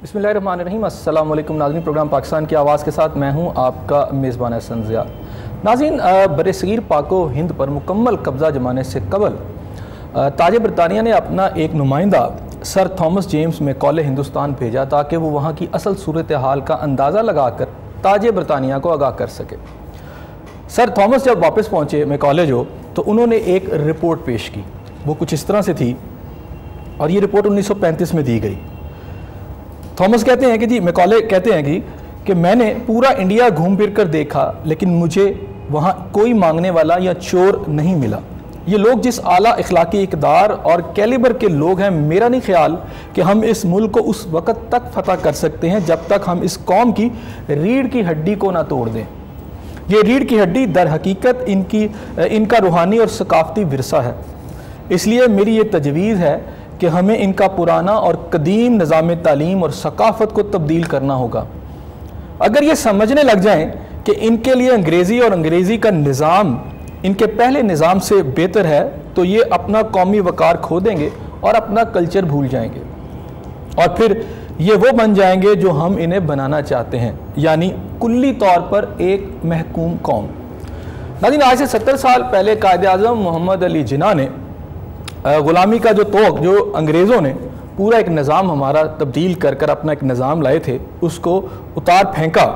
बिस्मिल्लाहिर्रहमानिर्रहीम। अस्सलाम वालेकुम नाज़रीन, प्रोग्राम पाकिस्तान की आवाज़ के साथ मैं हूं आपका मेज़बान हसन ज़िया। नाज़रीन, बरसगीर पाको हिंद पर मुकम्मल कब्ज़ा जमाने से कबल ताज बरतानिया ने अपना एक नुमाइंदा sir Thomas James Macaulay Hindustan भेजा ताकि वो वहाँ की असल सूरत हाल का अंदाज़ा लगाकर ताज बरतानिया को आगाह कर सके। सर थॉमस जब वापस पहुँचे मैकॉले तो उन्होंने एक रिपोर्ट पेश की। वो कुछ इस तरह से थी और ये रिपोर्ट 1935 में दी गई। थॉमस कहते हैं कि जी, मैकॉले कहते हैं कि मैंने पूरा इंडिया घूम फिर कर देखा लेकिन मुझे वहाँ कोई मांगने वाला या चोर नहीं मिला। ये लोग जिस आला इखलाकी इक़दार और कैलिबर के लोग हैं, मेरा नहीं ख्याल कि हम इस मुल्क को उस वक़्त तक फतह कर सकते हैं जब तक हम इस कौम की रीढ़ की हड्डी को ना तोड़ दें। ये रीढ़ की हड्डी दर हकीकत इनका रूहानी और सकाफ़ती विरसा है। इसलिए मेरी ये तजवीज़ है कि हमें इनका पुराना और कदीम निज़ाम तालीम और सकाफ़त को तब्दील करना होगा। अगर ये समझने लग जाएं कि इनके लिए अंग्रेज़ी और अंग्रेज़ी का निज़ाम इनके पहले निज़ाम से बेहतर है तो ये अपना कौमी वक़ार खो देंगे और अपना कल्चर भूल जाएंगे और फिर ये वो बन जाएंगे जो हम इन्हें बनाना चाहते हैं, यानी कुल्ली तौर पर एक महकूम कौम। नाज़रीन, आज से 70 साल पहले कायद-ए-आज़म मोहम्मद अली जिन्ना ने ग़ुलामी का जो अंग्रेज़ों ने पूरा एक निज़ाम हमारा तब्दील कर कर अपना एक निज़ाम लाए थे, उसको उतार फेंका।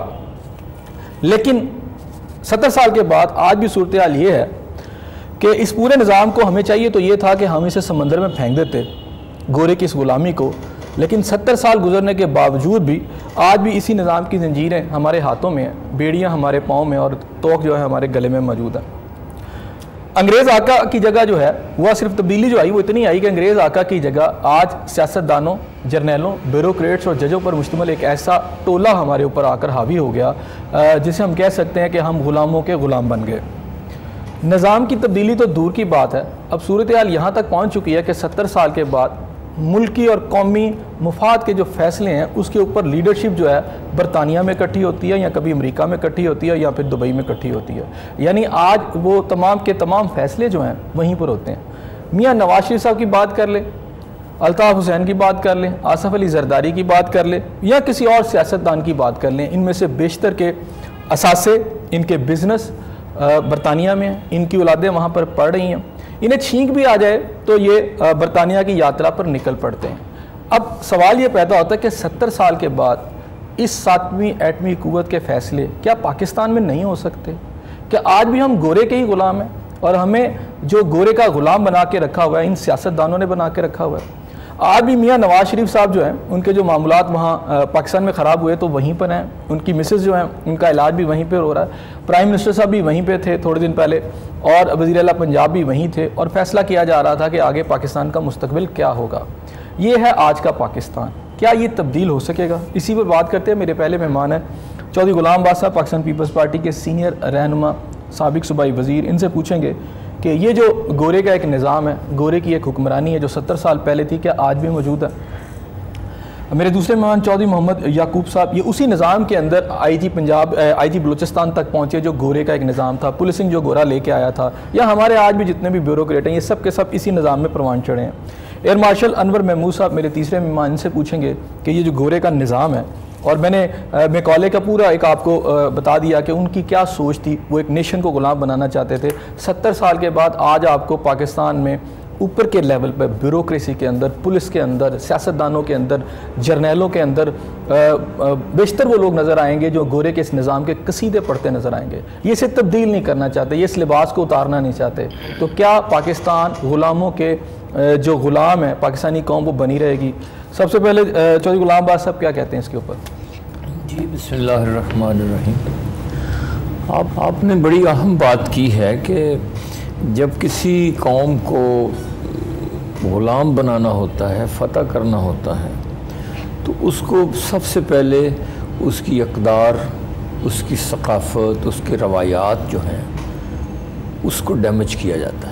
लेकिन 70 साल के बाद आज भी सूरत हाल ये है कि इस पूरे निज़ाम को हमें चाहिए तो ये था कि हम इसे समंदर में फेंक देते, गोरे की इस ग़ुलामी को। लेकिन 70 साल गुजरने के बावजूद भी आज भी इसी निज़ाम की जंजीरें हमारे हाथों में हैं, बेड़ियाँ हमारे पाँव में और तोक जो है हमारे गले में मौजूद है। अंग्रेज़ आका की जगह जो है वह सिर्फ तब्दीली जो आई वो इतनी आई कि अंग्रेज़ आका की जगह आज सियासतदानों, जर्नैलों, ब्यूरोक्रेट्स और जजों पर मुश्तमिल एक ऐसा टोला हमारे ऊपर आकर हावी हो गया जिसे हम कह सकते हैं कि हम ग़ुलामों के ग़ुलाम बन गए। निज़ाम की तब्दीली तो दूर की बात है, अब सूरत हाल यहाँ तक पहुँच चुकी है कि 70 साल के बाद मुल्की और कौमी मुफाद के जो फ़ैसले हैं उसके ऊपर लीडरशिप जो है बरतानिया में इकट्ठी होती है या कभी अमेरिका में इकट्ठी होती है या फिर दुबई में इकट्ठी होती है। यानी आज वो तमाम के तमाम फ़ैसले जो हैं वहीं पर होते हैं। मियाँ नवाज शरीफ साहब की बात कर लें, अल्ताफ़ हुसैन की बात कर लें, आसफ़ अली ज़रदारी की बात कर लें या किसी और सियासतदान की बात कर लें, इनमें से बेशतर के असासे इनके बिज़नेस बरतानिया में हैं, इनकी औलादें वहाँ पर पढ़ रही हैं। इन्हें छींक भी आ जाए तो ये बरतानिया की यात्रा पर निकल पड़ते हैं। अब सवाल ये पैदा होता है कि 70 साल के बाद इस 7वीं एटमी क़ुव्वत के फ़ैसले क्या पाकिस्तान में नहीं हो सकते? क्या आज भी हम गोरे के ही ग़ुलाम हैं और हमें जो गोरे का ग़ुलाम बना के रखा हुआ है इन सियासतदानों ने बना के रखा हुआ है? आज भी मियाँ नवाज शरीफ साहब जो हैं उनके जो मामलात वहाँ पाकिस्तान में ख़राब हुए तो वहीं पर हैं, उनकी मिसेस जो हैं उनका इलाज भी वहीं पर हो रहा है, प्राइम मिनिस्टर साहब भी वहीं पे थे थोड़े दिन पहले और वज़ीर आला पंजाब भी वहीं थे और फैसला किया जा रहा था कि आगे पाकिस्तान का मुस्तकबिल क्या होगा। ये है आज का पाकिस्तान। क्या ये तब्दील हो सकेगा? इसी पर बात करते हैं। मेरे पहले मेहमान हैं चौधरी ग़ुलाम अब्बास साहब, पाकिस्तान पीपल्स पार्टी के सीनियर रहनुमा, साबिक़ सूबाई वज़ीर। इनसे पूछेंगे कि ये जो गोरे का एक निज़ाम है, गोरे की एक हुक्मरानी है जो 70 साल पहले थी, क्या आज भी मौजूद है? मेरे दूसरे मेहमान चौधरी मोहम्मद याकूब साहब, ये उसी निज़ाम के अंदर IG पंजाब, IG बलूचिस्तान तक पहुँचे जो गोरे का एक निज़ाम था, पुलिसिंग जो गोरा लेके आया था, या हमारे आज भी जितने भी ब्यूरोक्रेट हैं ये सब के सब इसी निज़ाम में परवान चढ़े हैं। एयर मार्शल अनवर महमूद साहब मेरे तीसरे मेहमान, इनसे पूछेंगे कि ये जो गोरे का निज़ाम है, और मैंने मैकॉले का पूरा एक आपको बता दिया कि उनकी क्या सोच थी, वो एक नेशन को ग़ुलाम बनाना चाहते थे। 70 साल के बाद आज आपको पाकिस्तान में ऊपर के लेवल पर ब्यूरोक्रेसी के अंदर, पुलिस के अंदर, सियासतदानों के अंदर, जर्नैलों के अंदर बेशतर वो लोग नज़र आएंगे जो गोरे के इस निज़ाम के कसीदे पढ़ते नज़र आएंगे। ये इसे तब्दील नहीं करना चाहते, ये इस लिबास को उतारना नहीं चाहते। तो क्या पाकिस्तान ग़ुलामों के जो ग़ुलाम है पाकिस्तानी कौम वो बनी रहेगी? सबसे पहले चौधरी ग़ुलाम अब्बास साहब क्या कहते हैं इसके ऊपर? जी, बिस्मिल्लाहिर्रहमानिर्रहीम। आपने बड़ी अहम बात की है कि जब किसी कौम को ग़ुलाम बनाना होता है, फ़तह करना होता है, तो उसको सबसे पहले उसकी इक़दार, उसकी सकाफ़त, उसके रवायात जो हैं उसको डैमेज किया जाता है।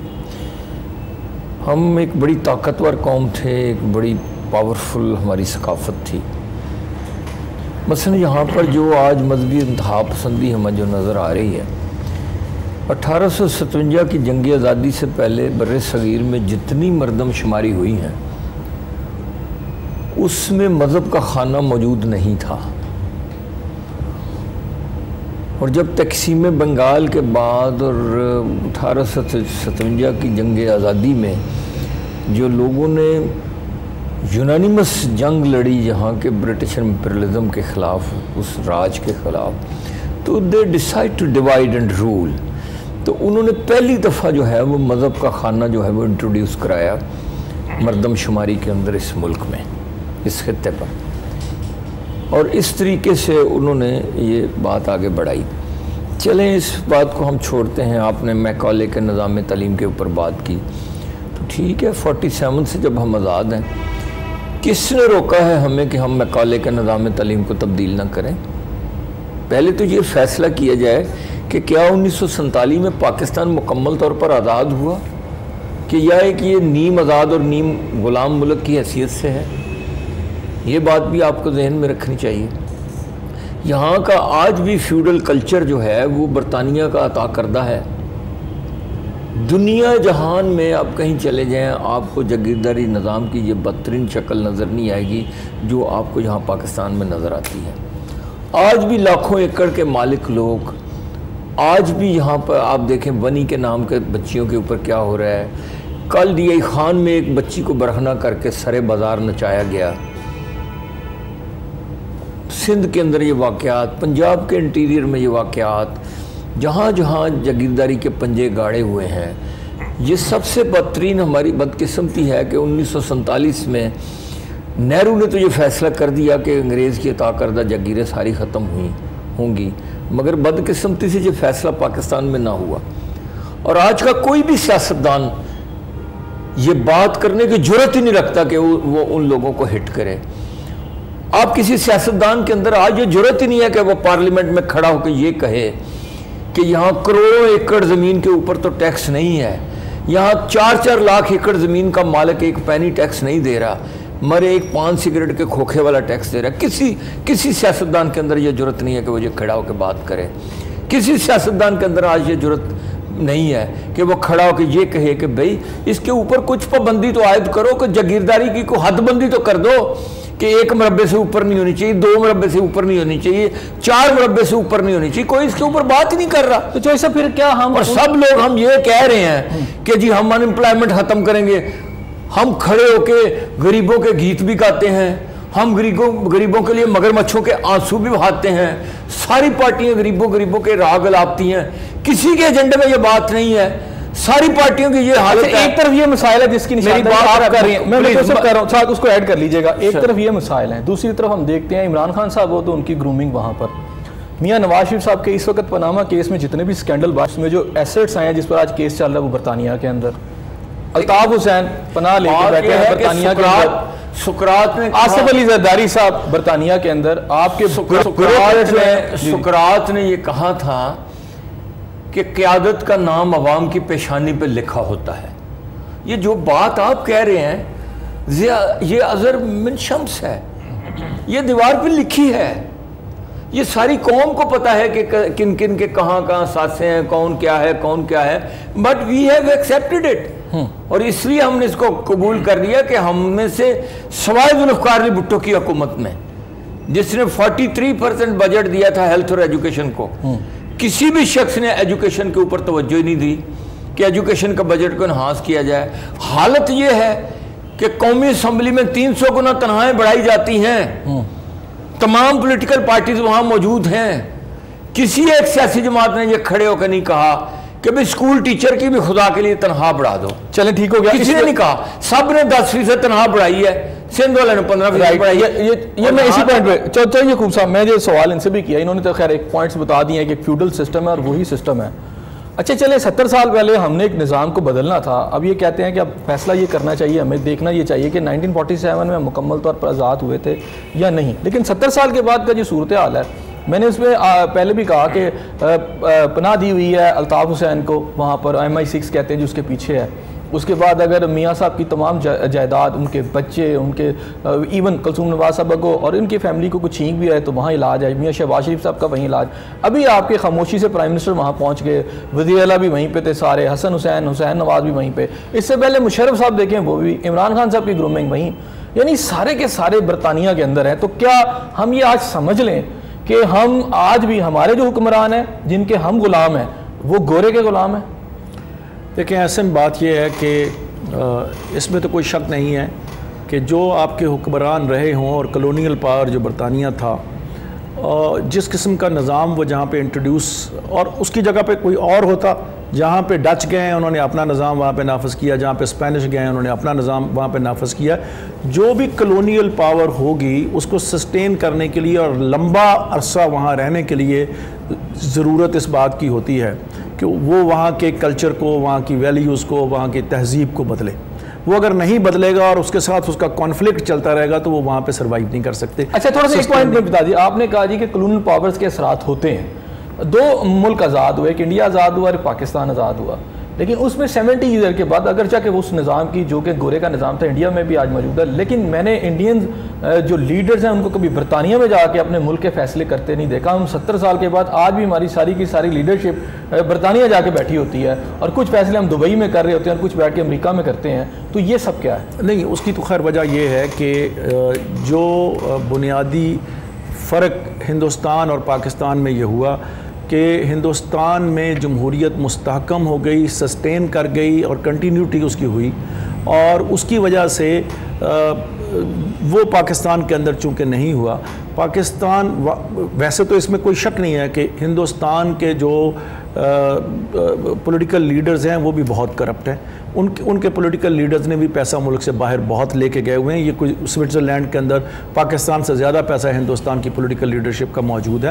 हम एक बड़ी ताकतवर कौम थे, एक बड़ी पावरफुल हमारी सकाफ़त थी। मसलन यहाँ पर जो आज मजहबी इंतहा पसंदी हमें जो नज़र आ रही है, 1857 की जंग आज़ादी से पहले बर्रे सगीर में जितनी मरदमशुमारी हुई हैं اس میں مذہب کا خانہ موجود نہیں تھا، اور جب تقسیم بنگال کے بعد اور 1857 کی جنگ آزادی میں جو لوگوں نے یونانیمس جنگ لڑی یہاں کے برٹش امپیریلزم کے خلاف، اس راج کے خلاف، تو they decide to divide and rule, تو انہوں نے پہلی دفعہ جو ہے وہ مذہب کا خانہ جو ہے وہ انٹروڈیوس کرایا مردم شماری کے اندر اس ملک میں، اس خطے پر، اور اس طریقے سے انہوں نے یہ بات آگے بڑھائی۔ چلیں اس بات کو ہم چھوڑتے ہیں، آپ نے میکالے کے نظام تعلیم کے اوپر بات کی، تو ٹھیک ہے 47 سے جب ہم آزاد ہیں، کس نے روکا ہے ہمیں کہ ہم میکالے کے نظام تعلیم کو تبدیل نہ کریں؟ پہلے تو یہ فیصلہ کیا جائے کہ کیا 1947 میں پاکستان مکمل طور پر آزاد ہوا، کہ یا ایک یہ نیم آزاد اور نیم غلام ملک کی حیثیت سے ہے؟ یہ بات بھی آپ کو ذہن میں رکھنی چاہیے۔ یہاں کا آج بھی فیوڈل کلچر جو ہے وہ برطانیہ کا عطا کردہ ہے۔ دنیا جہان میں آپ کہیں چلے جائیں، آپ کو جاگیرداری نظام کی یہ بدترین شکل نظر نہیں آئے گی جو آپ کو یہاں پاکستان میں نظر آتی ہے۔ آج بھی لاکھوں ایکڑ کے مالک لوگ، آج بھی یہاں پر آپ دیکھیں ونی کے نام کے بچیوں کے اوپر کیا ہو رہا ہے۔ کل ڈی آئی خان میں ایک بچی کو برہنہ کر کے سرے بازار نچایا گیا۔ سندھ کے اندر یہ واقعات، پنجاب کے انٹیریئر میں یہ واقعات، جہاں جہاں جاگیرداری کے پنجے گاڑے ہوئے ہیں، یہ سب سے بدترین ہماری بدقسمتی ہے کہ 1947 میں نہرو نے تو یہ فیصلہ کر دیا کہ انگریز کی عطا کردہ جاگیریں ساری ختم ہوں گی، مگر بدقسمتی سے یہ فیصلہ پاکستان میں نہ ہوا، اور آج کا کوئی بھی سیاستدان یہ بات کرنے کی جرات ہی نہیں رکھتا کہ وہ ان لوگوں کو ہٹ کرے۔ آپ کسی سیاستدان کے اندر آج یہ جرات ہی نہیں ہے کہ وہ پارلیمنٹ میں کھڑا ہو کے یہ کہے کہ یہاں کروڑوں ایکڑ زمین کے اوپر تو ٹیکس نہیں ہے، یہاں 4 لاکھ ایکڑ زمین کا مالک ایک پینی ٹیکس نہیں دے رہا، مرے ایک پان سگریٹ کے کھوکھے والا ٹیکس دے رہا ہے۔ کسی سیاستدان کے اندر یہ جرات نہیں ہے کہ وہ یہ کھڑا ہو کے بات کرے۔ کسی سیاستدان کے اندر آج یہ جرات نہیں ہے کہ وہ کھڑا ہو کے یہ کہے کہ بھئی اس کے اوپر کچھ پابندی تو عائد کرو، کہ جاگیرداری کی کوئی حد بندی تو کر دو کہ 1 مربع سے اوپر نہیں ہونی چاہیے، 2 مربع سے اوپر نہیں ہونی چاہیے، 4 مربع سے اوپر نہیں ہونی چاہیے۔ کوئی اس کے اوپر بات ہی نہیں کر رہا۔ تو جیسا پھر کیا ہم، اور سب لوگ ہم یہ کہہ رہے ہیں کہ جی ہم ان امپلائمنٹ ختم کریں گے، ہم کھڑے ہو کے غریبوں کے گیت بھی گاتے ہیں، ہم غریبوں کے لیے مگرمچھوں کے آنسو بھی بہاتے ہیں، ساری پارٹیاں غریبوں کے راگ الاپتی ہیں، کسی کے ایجنڈے میں یہ بات نہیں ہے، ساری پارٹیوں کی یہ حالت ہے۔ ایک طرف یہ مسائل ہے جس کی نشاندہی آپ کر رہی ہیں، میں تو سب کر رہا ہوں، ساتھ اس کو ایڈ کر لیجئے گا۔ ایک طرف یہ مسائل ہیں، دوسری طرف ہم دیکھتے ہیں عمران خان صاحب ہو تو ان کی گرومنگ وہاں پر، میاں نواز شریف صاحب کے اس وقت پاناما کیس میں جتنے بھی سکینڈل باکس میں جو ایسٹس آئے ہیں جس پر آج کیس چل رہا ہے وہ برطانیہ کے اندر، الطاف حسین پناہ لے کے بیٹھے ہیں برطانیہ کے اندر، سقراط نے، آصف علی زرداری صاحب برطانیہ کے اندر، آپ کے سقراط نے یہ کہا تھا کہ قیادت کا نام عوام کی پیشانی پہ لکھا ہوتا ہے۔ یہ جو بات آپ کہہ رہے ہیں یہ ازر من شمس ہے، یہ دیوار پہ لکھی ہے، یہ ساری قوم کو پتا ہے کہ کن کن کے کہاں ساتھیں ہیں، کون کیا ہے، but we have accepted it, اور اس لیے ہم نے اس کو قبول کر لیا کہ ہم میں سے سوائے ذوالفقار علی بھٹو کی حکومت میں جس نے 43% بجٹ دیا تھا ہیلتھ اور ایجوکیشن کو، کسی بھی شخص نے ایجوکیشن کے اوپر توجہ ہی نہیں دی کہ ایجوکیشن کا بجٹ کو انہانس کیا جائے۔ حالت یہ ہے کہ قومی اسمبلی میں 300 گنا تنخواہیں بڑھائی جاتی ہیں، تمام پولیٹیکل پارٹیز وہاں موجود ہیں، کسی ایک سیاسی جماعت نے یہ کھڑے ہو کے نہیں کہا کہ بھئی سکول ٹیچر کی بھی خدا کے لیے تنخواہ بڑھا دو۔ چلیں ٹھیک ہو گیا، کسی نے نہیں کہا، سب نے 10% تنخواہ بڑھائی ہے، سندھ والے نے 15% بڑھائی ہے۔ یہ میں اسی پوائنٹ پہ چاہیے یعقوب صاحب، میں جو سوال ان سے بھی کیا، انہوں نے تو خیر ایک پوائنٹس بتا دیے ہیں کہ ایک فیوڈل سسٹم ہے اور وہی سسٹم ہے۔ اچھا چلے 70 سال پہلے ہم نے ایک نظام کو بدلنا تھا، اب یہ کہتے ہیں کہ اب فیصلہ یہ کرنا چاہیے، ہمیں دیکھنا یہ چاہیے کہ 1947 میں مکمل طور پر آزاد ہوئے تھے یا نہیں، لیکن 70 سال کے بعد کا جو صورتحال ہے، میں نے اس میں پہلے بھی کہا کہ پناہ دی ہوئی ہے الطاف حسین کو، وہاں پر MI6 کہتے ہیں جو اس کے پیچھے ہے، اس کے بعد اگر میاں صاحب کی تمام جائیداد، ان کے بچے، ان کے ایون کلثوم نواز صاحبہ کو اور ان کی فیملی کو کچھ چھینک بھی آئے تو وہاں علاج ہے، میاں شہباز شریف صاحب کا وہیں علاج. ابھی آپ کے خاموشی سے پرائم منسٹر وہاں پہنچ گئے، وزیر اعلیٰ بھی وہیں پہ تھے سارے، حسین نواز بھی وہیں پہ. اس سے پہلے مشرف صاحب دیکھیں وہ بھی، عمران خان صاحب کی گرومنگ وہیں، یعنی سارے کے سارے برطانیہ کے اندر ہیں. تو کیا ہم یہ آج سمجھ لیں کہ ہم آج بھی ہمارے جو حکمران ہیں جن کے ہم غلام ہیں وہ گورے کے غلام ہیں؟ دیکھیں احسن بات یہ ہے کہ اس میں تو کوئی شک نہیں ہے کہ جو آپ کے حکمران رہے ہوں اور کلونیل پاور جو برطانیہ تھا، جس قسم کا نظام وہ جہاں پہ انٹروڈیوس، اور اس کی جگہ پہ کوئی اور ہوتا، جہاں پہ ڈچ گئے ہیں انہوں نے اپنا نظام وہاں پہ نافذ کیا، جہاں پہ اسپینش گئے ہیں انہوں نے اپنا نظام وہاں پہ نافذ کیا. جو بھی کلونیل پاور ہوگی اس کو سسٹین کرنے کے لیے اور لمبا عرصہ وہاں رہنے کے لیے ضرورت اس بات کی ہوتی ہے کہ وہ وہاں کے کلچر کو، وہاں کی ویلیوز کو، وہاں کی تہذیب کو بدلے. وہ اگر نہیں بدلے گا اور اس کے ساتھ اس کا کانفلکٹ چلتا رہے گا تو وہ وہاں پہ سروائیو نہیں کر سکتے. اچھا تھوڑا سا ایک پوائنٹ میں بتا دیجیے، آپ نے کہا جی کہ کلونیل پاورز کے اثرات ہوتے ہیں. 2 ملک آزاد ہوئے، ایک انڈیا آزاد ہوا اور پاکستان آزاد ہوا، لیکن اس میں 70 ایئر کے بعد اگرچہ کہ اس نظام کی جو کہ گورے کا نظام تھا انڈیا میں بھی آج موجود ہے، لیکن میں نے انڈین جو لیڈرز ہیں ان کو کبھی برطانیہ میں جا کے اپنے ملک کے فیصلے کرتے نہیں دیکھا. ہم 70 سال کے بعد آج بھی ہماری ساری کی ساری لیڈرشپ برطانیہ جا کے بیٹھی ہوتی ہے اور کچھ فیصلے ہم دبئی میں کر رہے ہوتے ہیں اور کچھ بیٹھ کے امریکہ میں کرتے ہیں. تو یہ سب کیا ہے؟ نہیں، اس کی تو خیر وجہ یہ ہے کہ جو بنیادی فرق ہندوستان اور پاکستان میں یہ ہوا کہ ہندوستان میں جمہوریت مستحکم ہو گئی، سسٹین کر گئی اور کنٹینیوٹی اس کی ہوئی، اور اس کی وجہ سے وہ پاکستان کے اندر چونکہ نہیں ہوا. پاکستان ویسے تو اس میں کوئی شک نہیں ہے کہ ہندوستان کے جو پولیٹیکل لیڈرز ہیں وہ بھی بہت کرپٹ ہیں. ان کے پولیٹیکل لیڈرز نے بھی پیسہ ملک سے باہر بہت لے کے گئے ہوئے ہیں. یہ کوئی سوئٹزرلینڈ کے اندر پاکستان سے زیادہ پیسہ ہندوستان کی پولیٹیکل لیڈرشپ کا موجود ہے.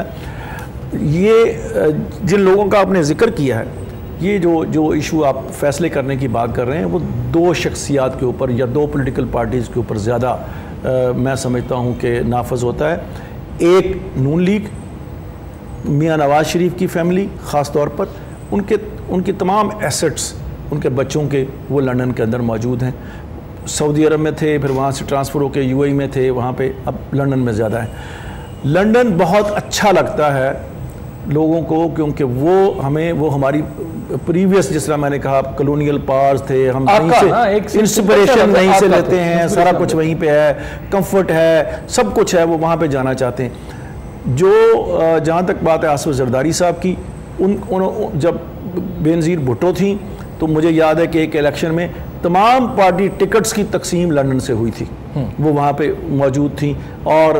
یہ جن لوگوں کا آپ نے ذکر کیا ہے، یہ جو ایشو آپ فیصلے کرنے کی بات کر رہے ہیں، وہ 2 شخصیات کے اوپر یا 2 پولیٹیکل پارٹیز کے اوپر زیادہ میں سمجھتا ہوں کہ نافذ ہوتا ہے. ایک نون لیگ، میاں نواز شریف کی فیملی خاص طور پر، ان کی تمام ایسٹس ان کے بچوں کے وہ لندن کے اندر موجود ہیں. سعودی عرب میں تھے، پھر وہاں سے ٹرانسفر ہو کے UAE میں تھے، وہاں پہ اب لندن میں زیادہ ہیں. لندن بہت اچھا لگتا ہے لوگوں کو کیونکہ وہ ہماری پریویس، جس طرح میں نے کہا کلونیل پاورز تھے، ہم وہیں سے انسپریشن وہیں سے لیتے ہیں، سارا کچھ وہیں پہ ہے، کمفرٹ ہے، سب کچھ ہے، وہ وہاں پہ جانا چاہتے ہیں. جو جہاں تک بات ہے آصف زرداری صاحب کی، جب بینظیر بھٹو تھیں تو مجھے یاد ہے کہ ایک الیکشن میں تمام پارٹی ٹکٹس کی تقسیم لندن سے ہوئی تھی، وہ وہاں پہ موجود تھیں، اور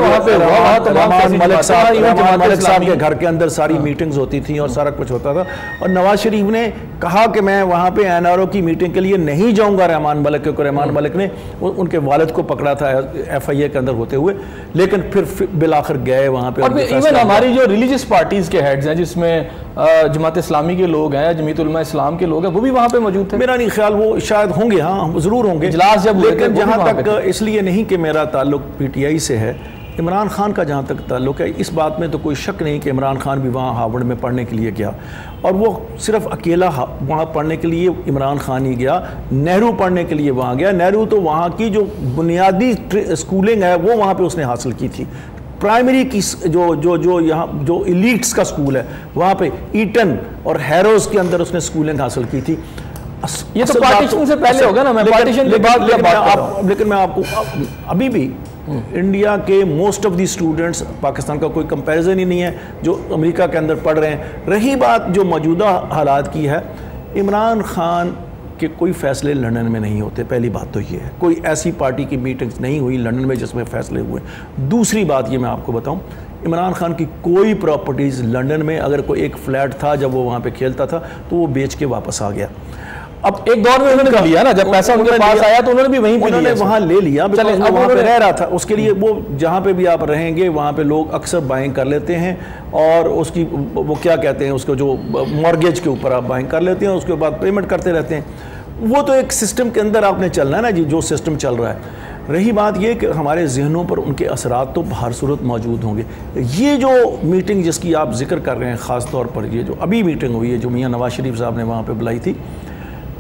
رحمان ملک صاحب کے گھر کے اندر ساری میٹنگز ہوتی تھیں اور سارا کچھ ہوتا تھا. اور نواز شریف نے کہا کہ میں وہاں پہ NRO کی میٹنگ کے لیے نہیں جاؤں گا رحمان ملک، کیونکہ رحمان ملک نے ان کے والد کو پکڑا تھا FIA کے اندر ہوتے ہوئے، لیکن پھر بالآخر گئے وہاں پہ. اور ایون ہماری جو ریلیجیس پارٹیز کے ہیڈز ہیں، جس میں جماعت اسلامی کے لوگ ہیں، جمعیت علماء اسلام کے لوگ ہیں، وہ بھی وہاں پہ موجود تھے. میرا نہیں خیال، وہ شاید ہوں گے، ہاں ضرور ہوں گے اجلاس جب، لیکن جہاں تک اس لیے نہیں کہ میرا تعلق PTI سے ہے، عمران خان کا جہاں تک تعلق ہے، اس بات میں تو کوئی شک نہیں کہ عمران خان بھی وہاں ہارورڈ میں پڑھنے کے لیے گیا، اور وہ صرف اکیلا وہاں پڑھنے کے لیے عمران خان ہی گیا، نہرو پڑھنے کے لیے وہاں گیا. نہرو تو وہاں کی جو بنیادی اسکولنگ ہے وہ وہاں پہ اس نے حاصل کی تھی. پرائمری کی جو یہاں جو ایلیٹس کا اسکول ہے وہاں پہ ایٹن اور ہیروز کے اندر اس نے اسکولنگ حاصل کی تھی. یہ تو پارٹیشن سے پہلے ہوگا نا، میں پارٹیشن کے بعد لیکن میں آپ کو ابھی بھی انڈیا کے most of the students, Pakistan کا کوئی کمپیریزن ہی نہیں ہے، جو امریکہ کے اندر پڑھ رہے ہیں. رہی بات جو موجودہ حالات کی ہے، عمران خان کے کوئی فیصلے لندن میں نہیں ہوتے. پہلی بات تو یہ ہے، کوئی ایسی پارٹی کی میٹنگز نہیں ہوئی لندن میں جس میں فیصلے ہوئے. دوسری بات یہ میں آپ کو بتاؤں، عمران خان کی کوئی پراپرٹیز لندن میں، اگر کوئی ایک فلیٹ تھا جب وہ وہاں پہ کھیلتا تھا تو وہ بیچ کے واپس آ گیا. اب ایک دور میں انہوں نے لیا نا، جب پیسہ ان کے پاس آیا تو انہوں نے بھی وہیں انہوں نے وہاں لے لیا، وہاں پہ رہ رہا تھا. اس کے لیے وہ جہاں پہ بھی آپ رہیں گے وہاں پہ لوگ اکثر بائنگ کر لیتے ہیں، اور اس کی وہ کیا کہتے ہیں اس کو، جو مارگیج کے اوپر آپ بائنگ کر لیتے ہیں، اس کے بعد پیمنٹ کرتے رہتے ہیں. وہ تو ایک سسٹم کے اندر آپ نے چلنا ہے نا جی، جو سسٹم چل رہا ہے. رہی بات یہ کہ ہمارے ذہنوں پر ان کے اثرات تو ہر صورت موجود ہوں گے. یہ جو میٹنگ جس کی آپ ذکر کر رہے ہیں، خاص طور پر یہ جو ابھی میٹنگ ہوئی ہے جو میاں نواز شریف صاحب نے وہاں پہ بلائی تھی،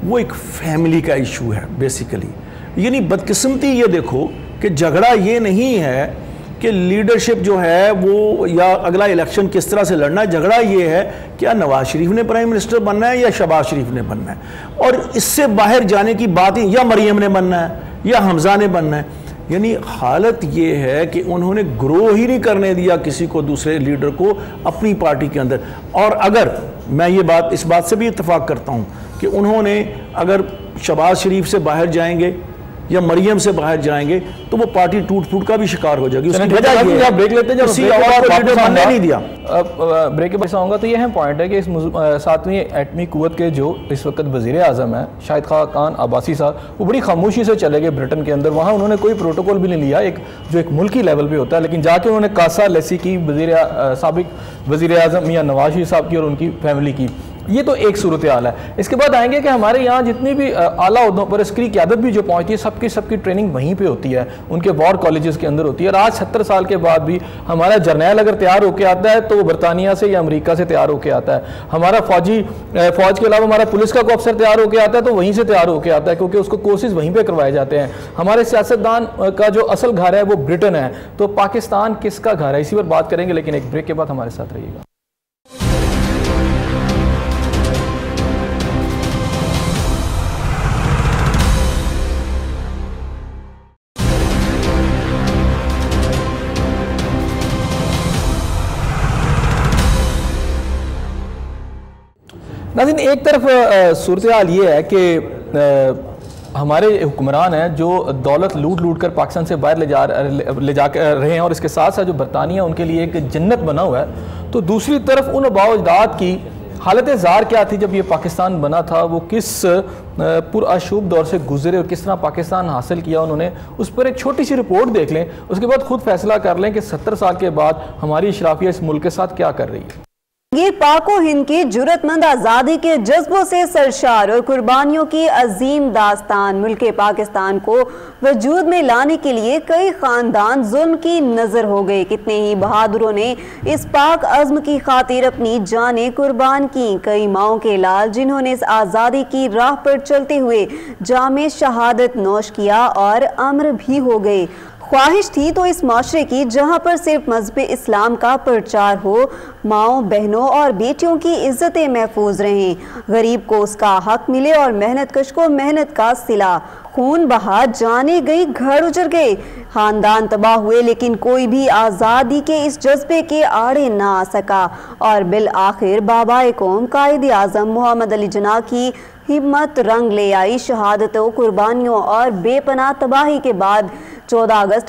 وہ ایک فیملی کا ایشو ہے بیسیکلی. یعنی بدقسمتی یہ دیکھو کہ جھگڑا یہ نہیں ہے کہ لیڈرشپ جو ہے وہ یا اگلا الیکشن کس طرح سے لڑنا ہے. جھگڑا یہ ہے کیا نواز شریف نے پرائم منسٹر بننا ہے یا شہباز شریف نے بننا ہے, اور اس سے باہر جانے کی بات ہی یا مریم نے بننا ہے یا حمزہ نے بننا ہے. یعنی حالت یہ ہے کہ انہوں نے گروہ ہی نہیں کرنے دیا کسی کو دوسرے لیڈر کو اپنی پارٹی کے اندر. اور اگر میں اس بات سے بھی اتفاق کرتا ہوں کہ انہوں نے اگر شہباز شریف سے باہر جائیں گے یا مریم سے باہر جائیں گے تو وہ پارٹی ٹوٹ پھوٹ کا بھی شکار ہو جائے گی. اس کی وجہ یہ ہے بریک لیتے ہیں, کسی اور کو لیڈر بننے نہیں دیا. بریک کے بعد آؤں گا تو یہ اہم پوائنٹ ہے کہ اس 7ویں ایٹمی قوت کے جو اس وقت وزیر اعظم ہیں شاہد خاقان عباسی صاحب, وہ بڑی خاموشی سے چلے گئے برٹن کے اندر. وہاں انہوں نے کوئی پروٹوکول بھی نہیں لیا جو ایک ملکی لیول پہ ہوتا ہے, لیکن جا کے انہوں نے کاسا لیسی کی سابق وزیر اعظم میاں نواز شریف صاحب کی اور ان کی فیملی کی. یہ تو ایک صورتحال ہے. اس کے بعد آئیں گے کہ ہمارے یہاں جتنی بھی اعلیٰ عہدوں پر عسکری قیادت بھی جو پہنچتی ہے سب کی ٹریننگ وہیں پہ ہوتی ہے, ان کے وار کالجز کے اندر ہوتی ہے. اور آج 70 سال کے بعد بھی ہمارا جرنیل اگر تیار ہو کے آتا ہے تو وہ برطانیہ سے یا امریکہ سے تیار ہو کے آتا ہے. ہمارا فوج کے علاوہ ہمارا پولیس کا کوئی افسر تیار ہو کے آتا ہے تو وہیں سے تیار ہو کے آتا ہے, کیونکہ اس کو کورسز وہیں پہ کروائے جاتے ہیں. ہمارے سیاستدان کا جو اصل گھر ہے وہ برٹن ہے, تو پاکستان کس کا گھر ہے, اسی پر بات کریں گے, لیکن ایک بریک کے بعد ہمارے ساتھ رہیے گا. ناظرین, ایک طرف صورتحال یہ ہے کہ ہمارے حکمران ہیں جو دولت لوٹ کر پاکستان سے باہر لے جا رہے ہیں, اور اس کے ساتھ ساتھ جو برطانیہ ان کے لیے ایک جنت بنا ہوا ہے. تو دوسری طرف ان آباء و اجداد کی حالت زار کیا تھی جب یہ پاکستان بنا تھا, وہ کس پرآشوب دور سے گزرے اور کس طرح پاکستان حاصل کیا انہوں نے, اس پر ایک چھوٹی سی رپورٹ دیکھ لیں. اس کے بعد خود فیصلہ کر لیں کہ 70 سال کے بعد ہماری اشرافیہ اس ملک کے ساتھ کیا کر رہی ہے. یہ پاک و ہند کی جرت مند آزادی کے جذبوں سے سرشار اور قربانیوں کی عظیم داستان ملک پاکستان کو وجود میں لانے کے لیے کئی خاندان ظلم کی نظر ہو گئے. کتنے ہی بہادروں نے اس پاک عزم کی خاطر اپنی جانیں قربان کی. کئی ماؤں کے لال جنہوں نے اس آزادی کی راہ پر چلتے ہوئے جام شہادت نوش کیا اور امر بھی ہو گئے. خواہش تھی تو اس معاشرے کی جہاں پر صرف مذہب اسلام کا پرچار ہو, ماؤں بہنوں اور بیٹیوں کی عزتیں محفوظ رہیں, غریب کو اس کا حق ملے اور محنت کش کو محنت کا صلہ. خون بہا, جانے گئی, گھر اجڑ گئے, خاندان تباہ ہوئے, لیکن کوئی بھی آزادی کے اس جذبے کے آڑے نہ آ سکا. اور بالآخر بابا قوم قائد اعظم محمد علی جناح کی ہمت رنگ لے آئی. شہادتوں, قربانیوں اور بے پناہ تباہی کے بعد 14 اگست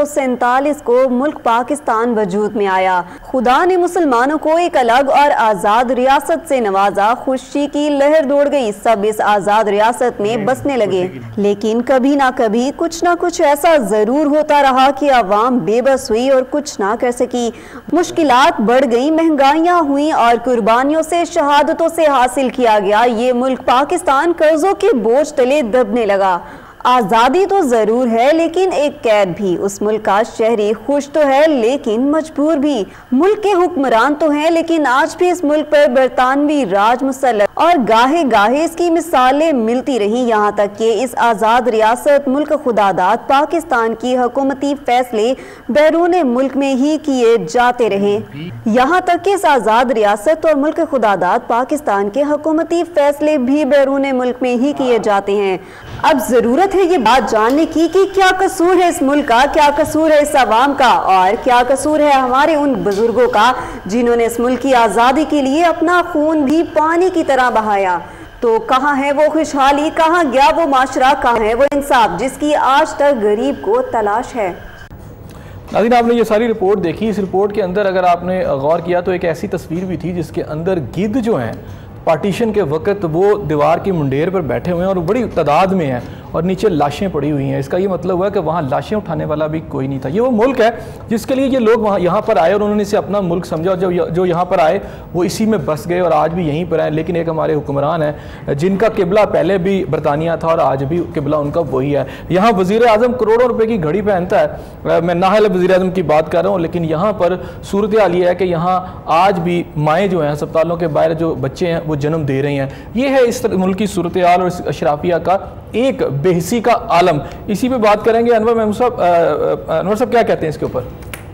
1947 کو ملک پاکستان وجود میں آیا. خدا نے مسلمانوں کو ایک الگ اور آزاد ریاست سے نوازا. خوشی کی لہر دوڑ گئی, سب اس آزاد ریاست میں بسنے لگے. لیکن کبھی نہ کبھی کچھ نہ کچھ ایسا ضرور ہوتا رہا کہ عوام بے بس ہوئی اور کچھ نہ کر سکی. مشکلات بڑھ گئی, مہنگائیاں ہوئیں اور قربانیوں سے, شہادتوں سے حاصل کیا گیا یہ ملک پاکستان قرضوں کے بوجھ تلے دبنے لگا. آزادی تو ضرور ہے لیکن ایک قید بھی. اس ملک کا شہری خوش تو ہے لیکن مجبور بھی. ملک کے حکمران تو ہیں لیکن آج بھی اس ملک پر برطانوی راج مسلط, اور گاہے گاہے اس کی مثالیں ملتی رہی, یہاں تک کہ اس آزاد ریاست ملک خداداد پاکستان کی حکومتی فیصلے بیرون ملک میں ہی کیے جاتے رہے. یہاں تک کہ اس آزاد ریاست اور ملک خداداد پاکستان کے حکومتی فیصلے بھی بیرون ملک میں ہی کیے جاتے ہیں. اب ضرورت ہے یہ بات جاننے کی کہ کیا قصور ہے اس ملک کا, کیا قصور ہے اس عوام کا, اور کیا قصور ہے ہمارے ان بزرگوں کا جنہوں نے اس ملک کی آزادی کے لیے اپنا خون بھی پانی کی طرح بہایا. تو کہاں ہے وہ خوشحالی, کہاں گیا وہ معاشرہ, کہاں ہے وہ انصاف جس کی آج تک غریب کو تلاش ہے. ناظرین, آپ نے یہ ساری رپورٹ دیکھی. اس رپورٹ کے اندر اگر آپ نے غور کیا تو ایک ایسی تصویر بھی تھی جس کے اندر گدھ جو ہیں پارٹیشن کے وقت وہ دیوار کی منڈیر پر بیٹھے ہوئے ہیں اور بڑی تعداد میں ہیں, اور نیچے لاشیں پڑی ہوئی ہیں. اس کا یہ مطلب ہوا کہ وہاں لاشیں اٹھانے والا بھی کوئی نہیں تھا. یہ وہ ملک ہے جس کے لیے یہ لوگ وہاں یہاں پر آئے اور انہوں نے اسے اپنا ملک سمجھا, اور جو یہاں پر آئے وہ اسی میں بس گئے اور آج بھی یہیں پر آئے. لیکن ایک ہمارے حکمران ہیں جن کا قبلہ پہلے بھی برطانیہ تھا اور آج بھی قبلہ ان کا وہی ہے. یہاں وزیر اعظم کروڑوں روپے کی گھڑی پہنتا ہے, میں نااہل وزیر اعظم کی بات کر رہا ہوں, لیکن یہاں پر صورتحال یہ ہے کہ یہاں آج بھی مائیں جو ہیں ہسپتالوں کے باہر جو بچے ہیں وہ جنم دے رہی ہیں. یہ ہے اس ملک کی صورتحال اور اس اشرافیہ کا ایک بے حسی کا عالم. اسی پہ بات کریں گے. انور محمود صاحب, انور صاحب کیا کہتے ہیں اس کے اوپر؟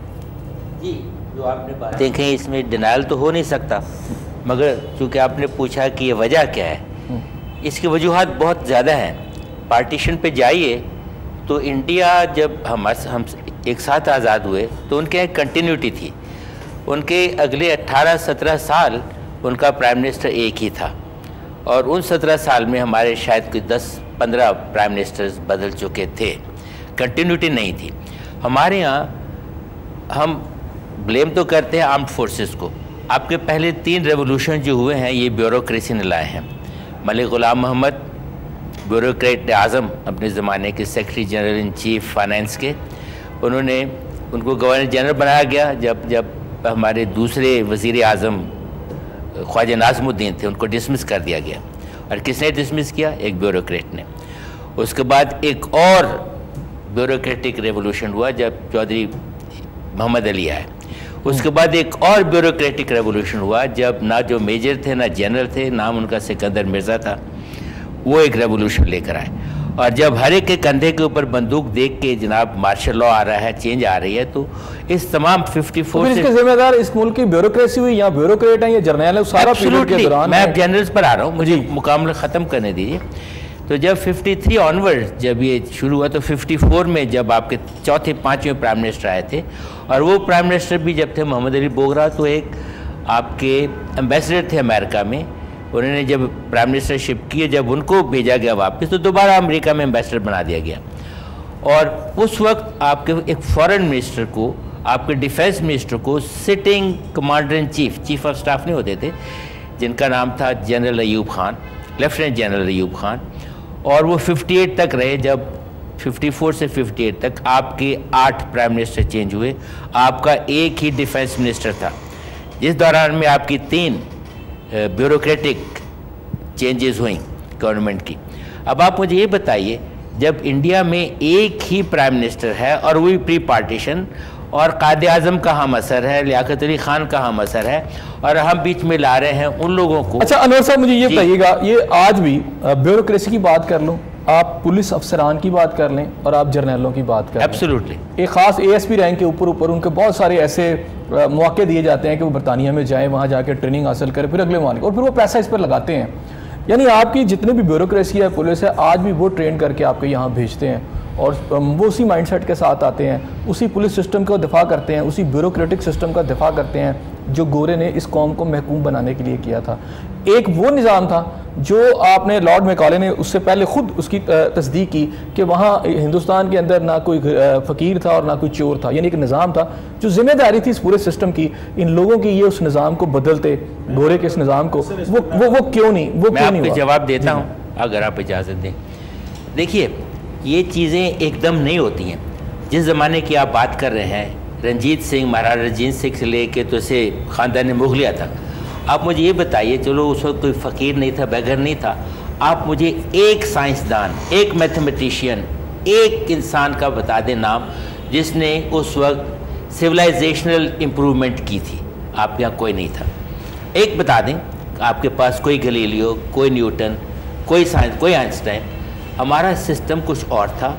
جی, جو آپ نے باتیں کہیں اس میں ڈینائل تو ہو نہیں سکتا, مگر چونکہ آپ نے پوچھا کہ یہ وجہ کیا ہے, اس کی وجوہات بہت زیادہ ہیں. پارٹیشن پہ جائیے تو انڈیا جب ہم ایک ساتھ آزاد ہوئے تو ان کے ایک کنٹینیوٹی تھی. ان کے اگلے 18-17 سال ان کا پرائم منسٹر ایک ہی تھا, اور ان 17 سال میں ہمارے شاید کوئی 10-15 پرائم منسٹرز بدل چکے تھے. کنٹینیوٹی نہیں تھی. ہمارے یہاں ہم بلیم تو کرتے ہیں آرمڈ فورسز کو. آپ کے پہلے 3 ریولوشن جو ہوئے ہیں یہ بیوروکریسی نے لائے ہیں. ملک غلام محمد بیوروکریٹ اعظم اپنے زمانے کے secretary general in chief finance کے, انہوں نے ان کو گورنر جنرل بنایا گیا. جب ہمارے دوسرے وزیر اعظم خواجہ ناظم الدین تھے ان کو ڈسمس کر دیا گیا. اور کس نے ڈسمس کیا؟ ایک بیوروکریٹ نے. اس کے بعد ایک اور بیوروکریٹک ریولوشن ہوا جب چودھری محمد علی آئے. اس کے بعد ایک اور بیوروکریٹک ریولوشن ہوا جب نہ جو میجر تھے نہ جنرل تھے, نام ان کا سکندر مرزا تھا, وہ ایک ریولوشن لے کر آئے. اور جب ہر ایک کے کندھے کے اوپر بندوق دیکھ کے جناب مارشل لا آ رہا ہے, چینج آ رہی ہے, تو اس تمام 54 اس کے ذمہ دار اس ملک کی بیوروکریسی ہوئی یا بیوروکریٹ ہیں یا جرنیل ہے, سارا پیریڈ کے دوران. میں اب جنرلز پر آ رہا ہوں, مجھے مکمل ختم کرنے دیجیے. تو جب 53 آنورڈ جب یہ شروع ہوا تو 54 میں جب آپ کے چوتھے 5ویں پرائم منسٹر آئے تھے, اور وہ پرائم منسٹر بھی جب تھے محمد علی بوگرا, تو ایک آپ کے ایمبیسڈر تھے امریکہ میں, انہوں نے جب پرائم منسٹر شپ کی, جب ان کو بھیجا گیا واپس تو دوبارہ امریکہ میں ایمبیسڈر بنا دیا گیا. اور اس وقت آپ کے ایک فورن منسٹر کو, آپ کے ڈیفینس منسٹر کو sitting commander in chief, chief of staff نہیں ہوتے تھے, جن کا نام تھا general Ayub Khan, lieutenant general Ayub Khan, اور وہ 58 تک رہے. جب 54 سے 58 تک آپ کے 8 پرائم منسٹر چینج ہوئے, آپ کا ایک ہی ڈیفینس منسٹر تھا, جس دوران میں آپ کی 3 بیوروکریٹک چینجز ہوئیں گورنمنٹ کی. اب آپ مجھے یہ بتائیے, جب انڈیا میں ایک ہی پرائم منسٹر ہے اور وہی پری پارٹیشن, اور قائد اعظم کا ہم اثر ہے, لیاقت علی خان کا ہم اثر ہے, اور ہم بیچ میں لا رہے ہیں ان لوگوں کو. اچھا انور صاحب مجھے یہ بتائیے گا, یہ آج بھی بیوروکریسی کی بات کر لوں, آپ پولیس افسران کی بات کر لیں اور آپ جرنیلوں کی بات کر لیں, ایبسولوٹلی ایک خاص ASP رینک کے اوپر ان کے بہت سارے ایسے مواقع دیے جاتے ہیں کہ وہ برطانیہ میں جائیں, وہاں جا کے ٹریننگ حاصل کریں, پھر اگلے ماہ اور پھر وہ پیسہ اس پر لگاتے ہیں. یعنی آپ کی جتنے بھی بیوروکریسی ہے, پولیس ہے, آج بھی وہ ٹرین کر کے آپ کے یہاں بھیجتے ہیں, اور وہ اسی مائنڈ سیٹ کے ساتھ آتے ہیں, اسی پولیس سسٹم کا دفاع کرتے ہیں, اسی بیوروکریٹک سسٹم کا دفاع کرتے ہیں جو گورے نے اس قوم کو محکوم بنانے کے لیے کیا تھا. ایک وہ نظام تھا جو آپ نے لارڈ میکالے نے اس سے پہلے خود اس کی تصدیق کی کہ وہاں ہندوستان کے اندر نہ کوئی فقیر تھا اور نہ کوئی چور تھا, یعنی ایک نظام تھا جو ذمہ داری تھی اس پورے سسٹم کی ان لوگوں کی, یہ اس نظام کو بدلتے, گورے کے اس نظام کو, وہ کیوں نہیں, وہ میں آپ کو جواب دیتا ہوں اگر آپ اجازت دیں. دیکھیے یہ چیزیں ایک دم نہیں ہوتی ہیں. جس زمانے کی آپ بات کر رہے ہیں, رنجیت سنگھ, مہاراجہ رنجیت سنگھ سے لے کے تو اسے خاندان مغلیہ تک, آپ مجھے یہ بتائیے, چلو اس وقت کوئی فقیر نہیں تھا, بیگر نہیں تھا, آپ مجھے ایک سائنسدان, ایک میتھمیٹیشین, ایک انسان کا بتا دیں نام جس نے اس وقت سویلائزیشنل امپرومنٹ کی تھی. آپ کے یہاں کوئی نہیں تھا. ایک بتا دیں, آپ کے پاس کوئی گلیلیو, کوئی نیوٹن, کوئی سائنس, کوئی آئنسٹائن. ہمارا سسٹم کچھ اور تھا.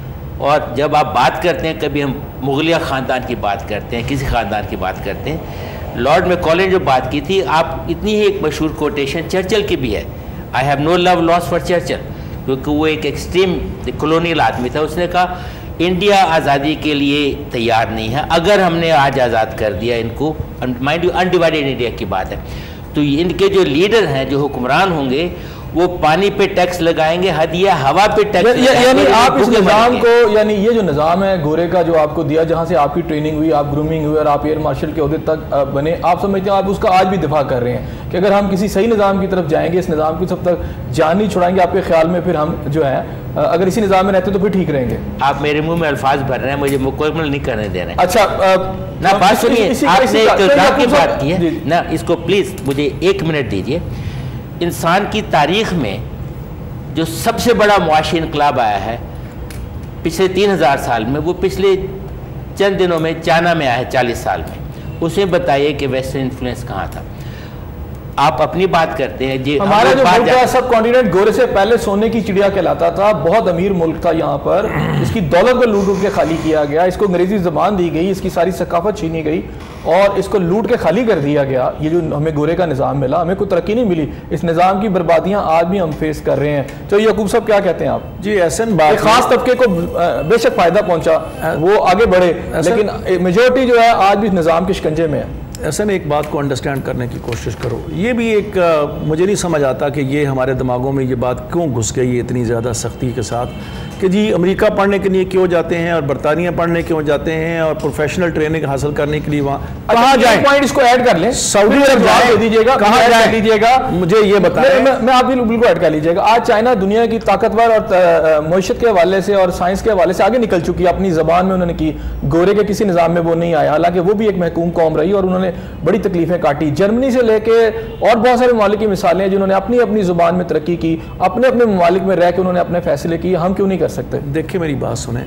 اور جب آپ بات کرتے ہیں, کبھی ہم مغلیہ خاندان کی بات کرتے ہیں, کسی خاندان کی بات کرتے ہیں, لارڈ میکالے نے جو بات کی تھی, آپ اتنی ہی ایک مشہور کوٹیشن چرچل کی بھی ہے, I have no love lost for Churchill, کیونکہ وہ ایک ایکسٹریم کلونیل آدمی تھا. اس نے کہا انڈیا آزادی کے لیے تیار نہیں ہے, اگر ہم نے آج آزاد کر دیا ان کو, مائنڈ یو انڈیوائڈیڈ انڈیا کی بات ہے, تو ان کے جو لیڈر ہیں, جو حکمران ہوں گے, وہ پانی پہ ٹیکس لگائیں گے، ہدیہ ہوا پہ ٹیکس، یعنی آپ اس نظام کو، یعنی یہ جو نظام ہے گورے کا جو آپ کو دیا، جہاں سے آپ کی ٹریننگ ہوئی، آپ گرومنگ ہوئی اور آپ ایئر مارشل کے عہدے تک بنے، آپ سمجھتے ہیں آپ اس کا آج بھی دفاع کر رہے ہیں کہ اگر ہم کسی صحیح نظام کی طرف جائیں گے، اس نظام کی سب تک جان نہیں چھڑائیں گے، آپ کے خیال میں پھر ہم جو ہے اگر اسی نظام میں رہتے تو پھر ٹھیک رہیں گے؟ آپ میرے منہ میں الفاظ بھر رہے ہیں، مجھے مکمل نہیں کرنے دے رہے ہیں۔ اچھا نہ بات سنیے، آپ نے اقتدار کی بات کی ہے نا، اس کو پلیز مجھے 1 منٹ دیجئے۔ انسان کی تاریخ میں جو سب سے بڑا معاشی انقلاب آیا ہے پچھلے 3000 سال میں، وہ پچھلے چند دنوں میں چائنا میں آیا ہے، 40 سال میں۔ اسے بتائیے کہ ویسٹرن انفلوئنس کہاں تھا؟ آپ اپنی بات کرتے ہیں جی، ہمارا جو ملک ہے سب کانٹیننٹ گورے سے پہلے سونے کی چڑیا کہلاتا تھا، بہت امیر ملک تھا یہاں پر، اس کی دولت کو لوٹ لوٹ کے خالی کیا گیا، اس کو انگریزی زبان دی گئی، اس کی ساری ثقافت چھینی گئی اور اس کو لوٹ کے خالی کر دیا گیا۔ یہ جو ہمیں گورے کا نظام ملا، ہمیں کوئی ترقی نہیں ملی، اس نظام کی بربادیاں آج بھی ہم فیس کر رہے ہیں۔ تو یعقوب صاحب کیا کہتے ہیں آپ؟ جی احسن بات، خاص طبقے کو بے شک فائدہ پہنچا، وہ آگے بڑھے، لیکن میجورٹی جو ہے آج بھی نظام کے شکنجے میں ہے۔ ایسا ایک بات کو انڈرسٹینڈ کرنے کی کوشش کرو، یہ بھی ایک مجھے نہیں سمجھ آتا کہ یہ ہمارے دماغوں میں یہ بات کیوں گھس گئی ہے اتنی زیادہ سختی کے ساتھ کہ جی امریکہ پڑھنے کے لیے کیوں جاتے ہیں اور برطانیہ پڑھنے کیوں جاتے ہیں اور پروفیشنل ٹریننگ حاصل کرنے کے لیے وہاں کہاں جائیں؟ پوائنٹ اس کو ایڈ کر لیں، سعودی عرب دے دیجیے گا، کہاں جائیں لیجیے گا، مجھے یہ بتائیں۔ میں آپ بالکل ایڈ کر لیجیے گا۔ آج چائنا دنیا کی طاقتور اور معیشت کے حوالے سے اور سائنس کے حوالے سے آگے نکل چکی ہے، اپنی زبان میں انہوں نے کی، گورے کے کسی نظام میں وہ نہیں آیا، حالانکہ وہ بھی ایک محکوم قوم رہی اور انہوں نے بڑی تکلیفیں کاٹی۔ جرمنی سے لے کے اور بہت سارے ممالک کی مثالیں ہیں جنہوں نے اپنی اپنی زبان میں ترقی کی، اپنے اپنے ممالک میں رہ کے انہوں نے اپنے فیصلے کیے، ہم کیوں نہیں کر سکتے؟ دیکھیں میری بات سنیں،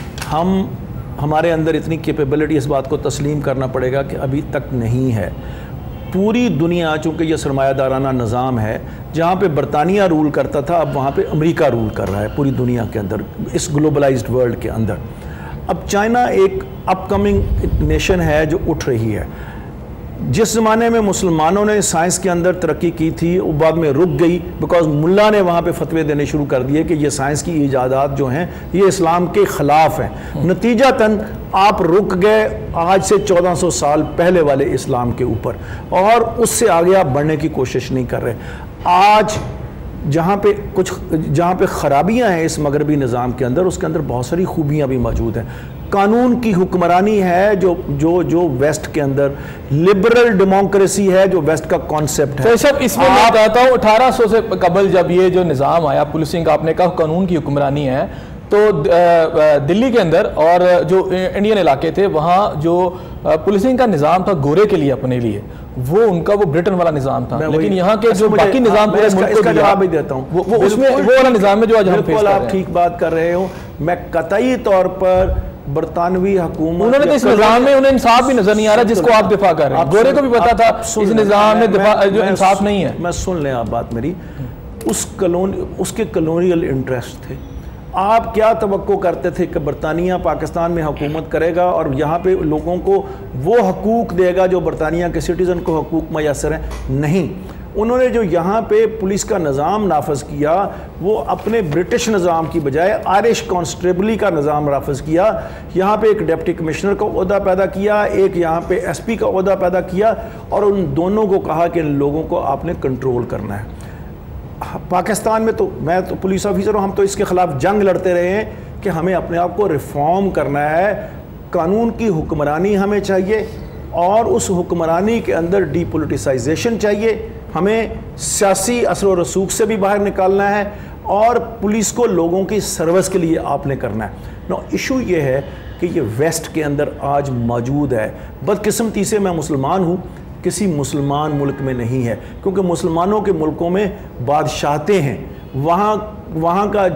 ہمارے اندر اتنی کیپیبلٹی، اس بات کو تسلیم کرنا پڑے گا کہ ابھی تک نہیں ہے۔ پوری دنیا، چونکہ یہ سرمایہ دارانہ نظام ہے، جہاں پہ برطانیہ رول کرتا تھا اب وہاں پہ امریکہ رول کر رہا ہے پوری دنیا کے اندر، اس گلوبلائزڈ ورلڈ کے اندر۔ اب چائنا ایک اپ کمنگ نیشن ہے جو اٹھ رہی ہے۔ جس زمانے میں مسلمانوں نے سائنس کے اندر ترقی کی تھی وہ بعد میں رک گئی، بیکاز ملا نے وہاں پہ فتوے دینے شروع کر دیے کہ یہ سائنس کی ایجادات جو ہیں یہ اسلام کے خلاف ہیں، نتیجتاً آپ رک گئے آج سے 1400 سال پہلے والے اسلام کے اوپر، اور اس سے آگے آپ بڑھنے کی کوشش نہیں کر رہے۔ آج جہاں پہ خرابیاں ہیں اس مغربی نظام کے اندر، اس کے اندر بہت ساری خوبیاں بھی موجود ہیں۔ قانون کی حکمرانی ہے جو ویسٹ کے اندر، لبرل ڈیموکریسی ہے جو ویسٹ کا کانسیپٹ ہے۔ سب اس میں میں کہتا ہوں 1800 سے قبل جب یہ جو نظام آیا پولیسنگ، آپ نے کہا قانون کی حکمرانی ہے، تو دلی کے اندر اور جو انڈین علاقے تھے وہاں جو پولیسنگ کا نظام تھا گورے کے لیے اپنے لیے، وہ ان کا وہ برٹن والا نظام تھا، لیکن یہاں کے جو باقی نظام پورے ملک کو اس کا جواب بھی دیتا ہوں، وہ اس میں وہ والا نظام ہے جو آج ہم فیس کر رہے ہیں۔ آپ ٹھیک بات کر رہے ہو، میں قطعی طور پر برطانوی حکومت، انہوں نے تو اس نظام میں انہیں انصاف بھی نظر نہیں آ رہا جس کو آپ دفاع کر رہے ہیں، گورے کو بھی پتا تھا اس نظام میں جو انصاف نہیں ہے۔ میں سن لیں آپ بات میری، اس کے کلونیل انٹرسٹ تھے۔ آپ کیا توقع کرتے تھے کہ برطانیہ پاکستان میں حکومت کرے گا اور یہاں پہ لوگوں کو وہ حقوق دے گا جو برطانیہ کے سٹیزن کو حقوق میسر ہیں؟ نہیں، انہوں نے جو یہاں پہ پولیس کا نظام نافذ کیا وہ اپنے برٹش نظام کی بجائے آئرش کانسٹیبلی کا نظام نافذ کیا۔ یہاں پہ ایک ڈپٹی کمشنر کا عہدہ پیدا کیا، ایک یہاں پہ ایس پی کا عہدہ پیدا کیا، اور ان دونوں کو کہا کہ ان لوگوں کو آپ نے کنٹرول کرنا ہے۔ پاکستان میں تو میں تو پولیس آفیسر ہوں، ہم تو اس کے خلاف جنگ لڑتے رہے ہیں کہ ہمیں اپنے آپ کو ریفارم کرنا ہے، قانون کی حکمرانی ہمیں چاہیے، اور اس حکمرانی کے اندر ڈی پولیٹیسائزیشن چاہیے، ہمیں سیاسی اثر و رسوخ سے بھی باہر نکالنا ہے، اور پولیس کو لوگوں کی سروس کے لیے آپ نے کرنا ہے۔ نو ایشو یہ ہے کہ یہ ویسٹ کے اندر آج موجود ہے۔ بدقسمتی سے میں مسلمان ہوں، کسی مسلمان ملک میں نہیں ہے، کیونکہ مسلمانوں کے ملکوں میں بادشاہتے ہیں، وہاں کا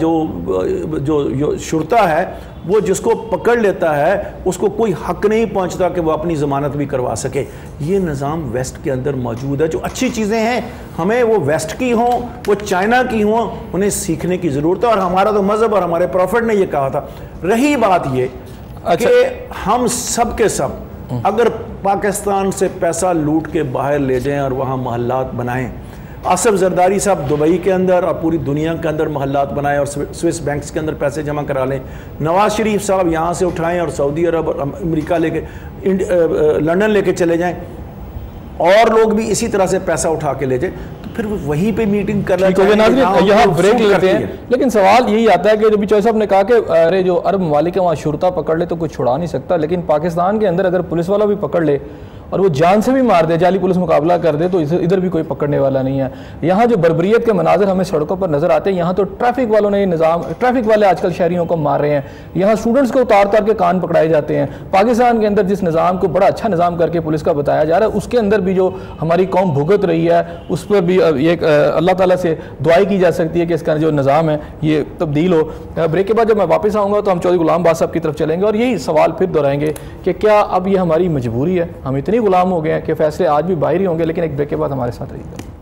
جو شرطا ہے وہ جس کو پکڑ لیتا ہے اس کو کوئی حق نہیں پہنچتا کہ وہ اپنی ضمانت بھی کروا سکے۔ یہ نظام ویسٹ کے اندر موجود ہے۔ جو اچھی چیزیں ہیں ہمیں وہ ویسٹ کی ہوں، وہ چائنا کی ہوں، انہیں سیکھنے کی ضرورت ہے، اور ہمارا تو مذہب اور ہمارے پروفٹ نے یہ کہا تھا۔ رہی بات یہ کہ ہم سب کے سب اگر پاکستان سے پیسہ لوٹ کے باہر لے جائیں اور وہاں محلات بنائیں، آصف زرداری صاحب دبئی کے اندر اور پوری دنیا کے اندر محلات بنائیں اور سوئس بینکس کے اندر پیسے جمع کرا لیں، نواز شریف صاحب یہاں سے اٹھائیں اور سعودی عرب اور امریکہ لے کے لنڈن لے کے چلے جائیں، اور لوگ بھی اسی طرح سے پیسہ اٹھا کے لے جائیں تو پھر وہ وہیں پہ میٹنگ کر ٹھیک ہو گیا ناظرین، یہاں بریک لیتے ہیں. لیکن سوال یہی آتا ہے کہ جو بھی چوہے صاحب نے کہا کہ ارے جو عرب ممالک ہے وہاں شرطہ پکڑ لے تو کوئی چھڑا نہیں سکتا، لیکن پاکستان کے اندر اگر پولیس والا بھی پکڑ لے اور وہ جان سے بھی مار دے، جعلی پولیس مقابلہ کر دے، تو ادھر بھی کوئی پکڑنے والا نہیں ہے. یہاں جو بربریت کے مناظر ہمیں سڑکوں پر نظر آتے ہیں، یہاں تو ٹریفک والوں نے یہ نظام، ٹریفک والے آج کل شہریوں کو مار رہے ہیں، یہاں اسٹوڈنٹس کو اتار کے کان پکڑائے جاتے ہیں. پاکستان کے اندر جس نظام کو بڑا اچھا نظام کر کے پولیس کا بتایا جا رہا ہے، اس کے اندر بھی جو ہماری قوم بھگت رہی ہے، اس پر بھی ایک اللہ تعالیٰ سے دعائی کی جا سکتی ہے کہ اس کا جو نظام ہے یہ تبدیل ہو. بریک کے بعد جب میں واپس آؤں گا تو ہم چودھری غلام باز صاحب کی طرف چلیں گے اور یہی سوال پھر دہرائیں گے کہ کیا اب یہ ہماری مجبوری ہے، ہم اتنی غلام ہو گئے ہیں کہ فیصلے آج بھی باہر ہی ہوں گے. لیکن ایک بریک کے بعد ہمارے ساتھ رہیے گا.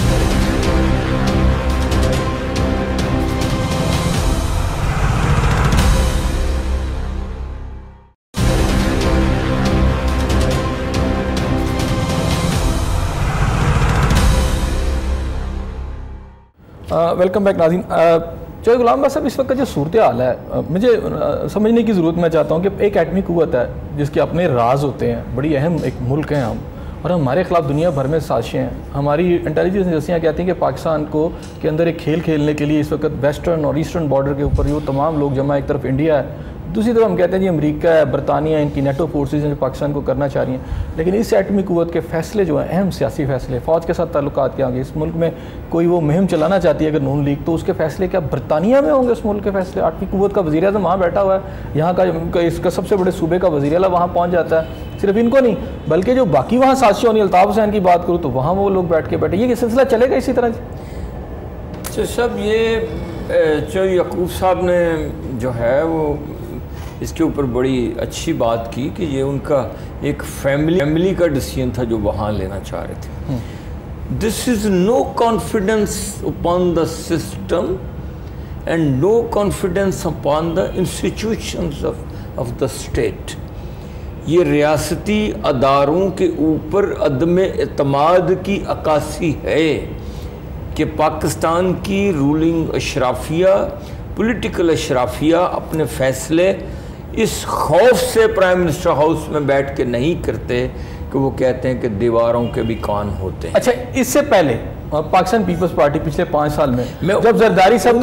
ویلکم بیک ناظرین. چودھری غلام باز صاحب، اس وقت جو صورتحال ہے مجھے سمجھنے کی ضرورت، میں چاہتا ہوں کہ ایک ایٹمی قوت ہے جس کے اپنے راز ہوتے ہیں، بڑی اہم ایک ملک ہیں ہم، اور ہمارے خلاف دنیا بھر میں سازشیں ہیں. ہماری انٹیلیجنس ایجنسیاں کہتی ہیں کہ پاکستان کے اندر ایک کھیل کھیلنے کے لیے اس وقت ویسٹرن اور ایسٹرن بارڈر کے اوپر وہ تمام لوگ جمع، ایک طرف انڈیا ہے، دوسری طرف ہم کہتے ہیں جی امریکہ ہے، برطانیہ، ان کی نیٹو فورسز ہیں جو پاکستان کو کرنا چاہ رہی ہیں. لیکن اس ایٹمی قوت کے فیصلے جو ہیں، اہم سیاسی فیصلے، فوج کے ساتھ تعلقات کیا ہوں گے، اس ملک میں کوئی وہ مہم چلانا چاہتی ہے اگر نون لیگ، تو اس کے فیصلے کیا برطانیہ میں ہوں گے؟ اس ملک کے فیصلے، ایٹمی قوت کا وزیر اعظم وہاں بیٹھا ہوا ہے، یہاں کا اس کا سب سے بڑے صوبے کا وزیر اعلیٰ وہاں پہنچ جاتا ہے. صرف ان کو نہیں بلکہ جو باقی وہاں سازشیں ہونی، الطاف حسین کی بات کروں تو وہاں وہ لوگ بیٹھ کے بیٹھے. یہ سلسلہ چلے گا اسی طرح؟ سب یہ چودھری یعقوب صاحب نے جو ہے وہ اس کے اوپر بڑی اچھی بات کی کہ یہ ان کا ایک فیملی کا ڈیسیژن تھا جو وہاں لینا چاہ رہے تھے. This is no confidence upon the system and no confidence upon the institutions of the state. یہ ریاستی اداروں کے اوپر عدم اعتماد کی عکاسی ہے کہ پاکستان کی رولنگ اشرافیہ، پولیٹیکل اشرافیہ اپنے فیصلے اس خوف سے پرائم منسٹر ہاؤس میں بیٹھ کے نہیں کرتے کہ وہ کہتے ہیں کہ دیواروں کے بھی کان ہوتے ہیں. اچھا، اس سے پہلے پاکستان پیپلز پارٹی پچھلے 5 سال میں جب زرداری صاحب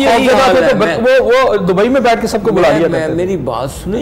وہ دبئی میں بیٹھ کے سب کو بلا لیا کرتے تھے. میری بات سنیں،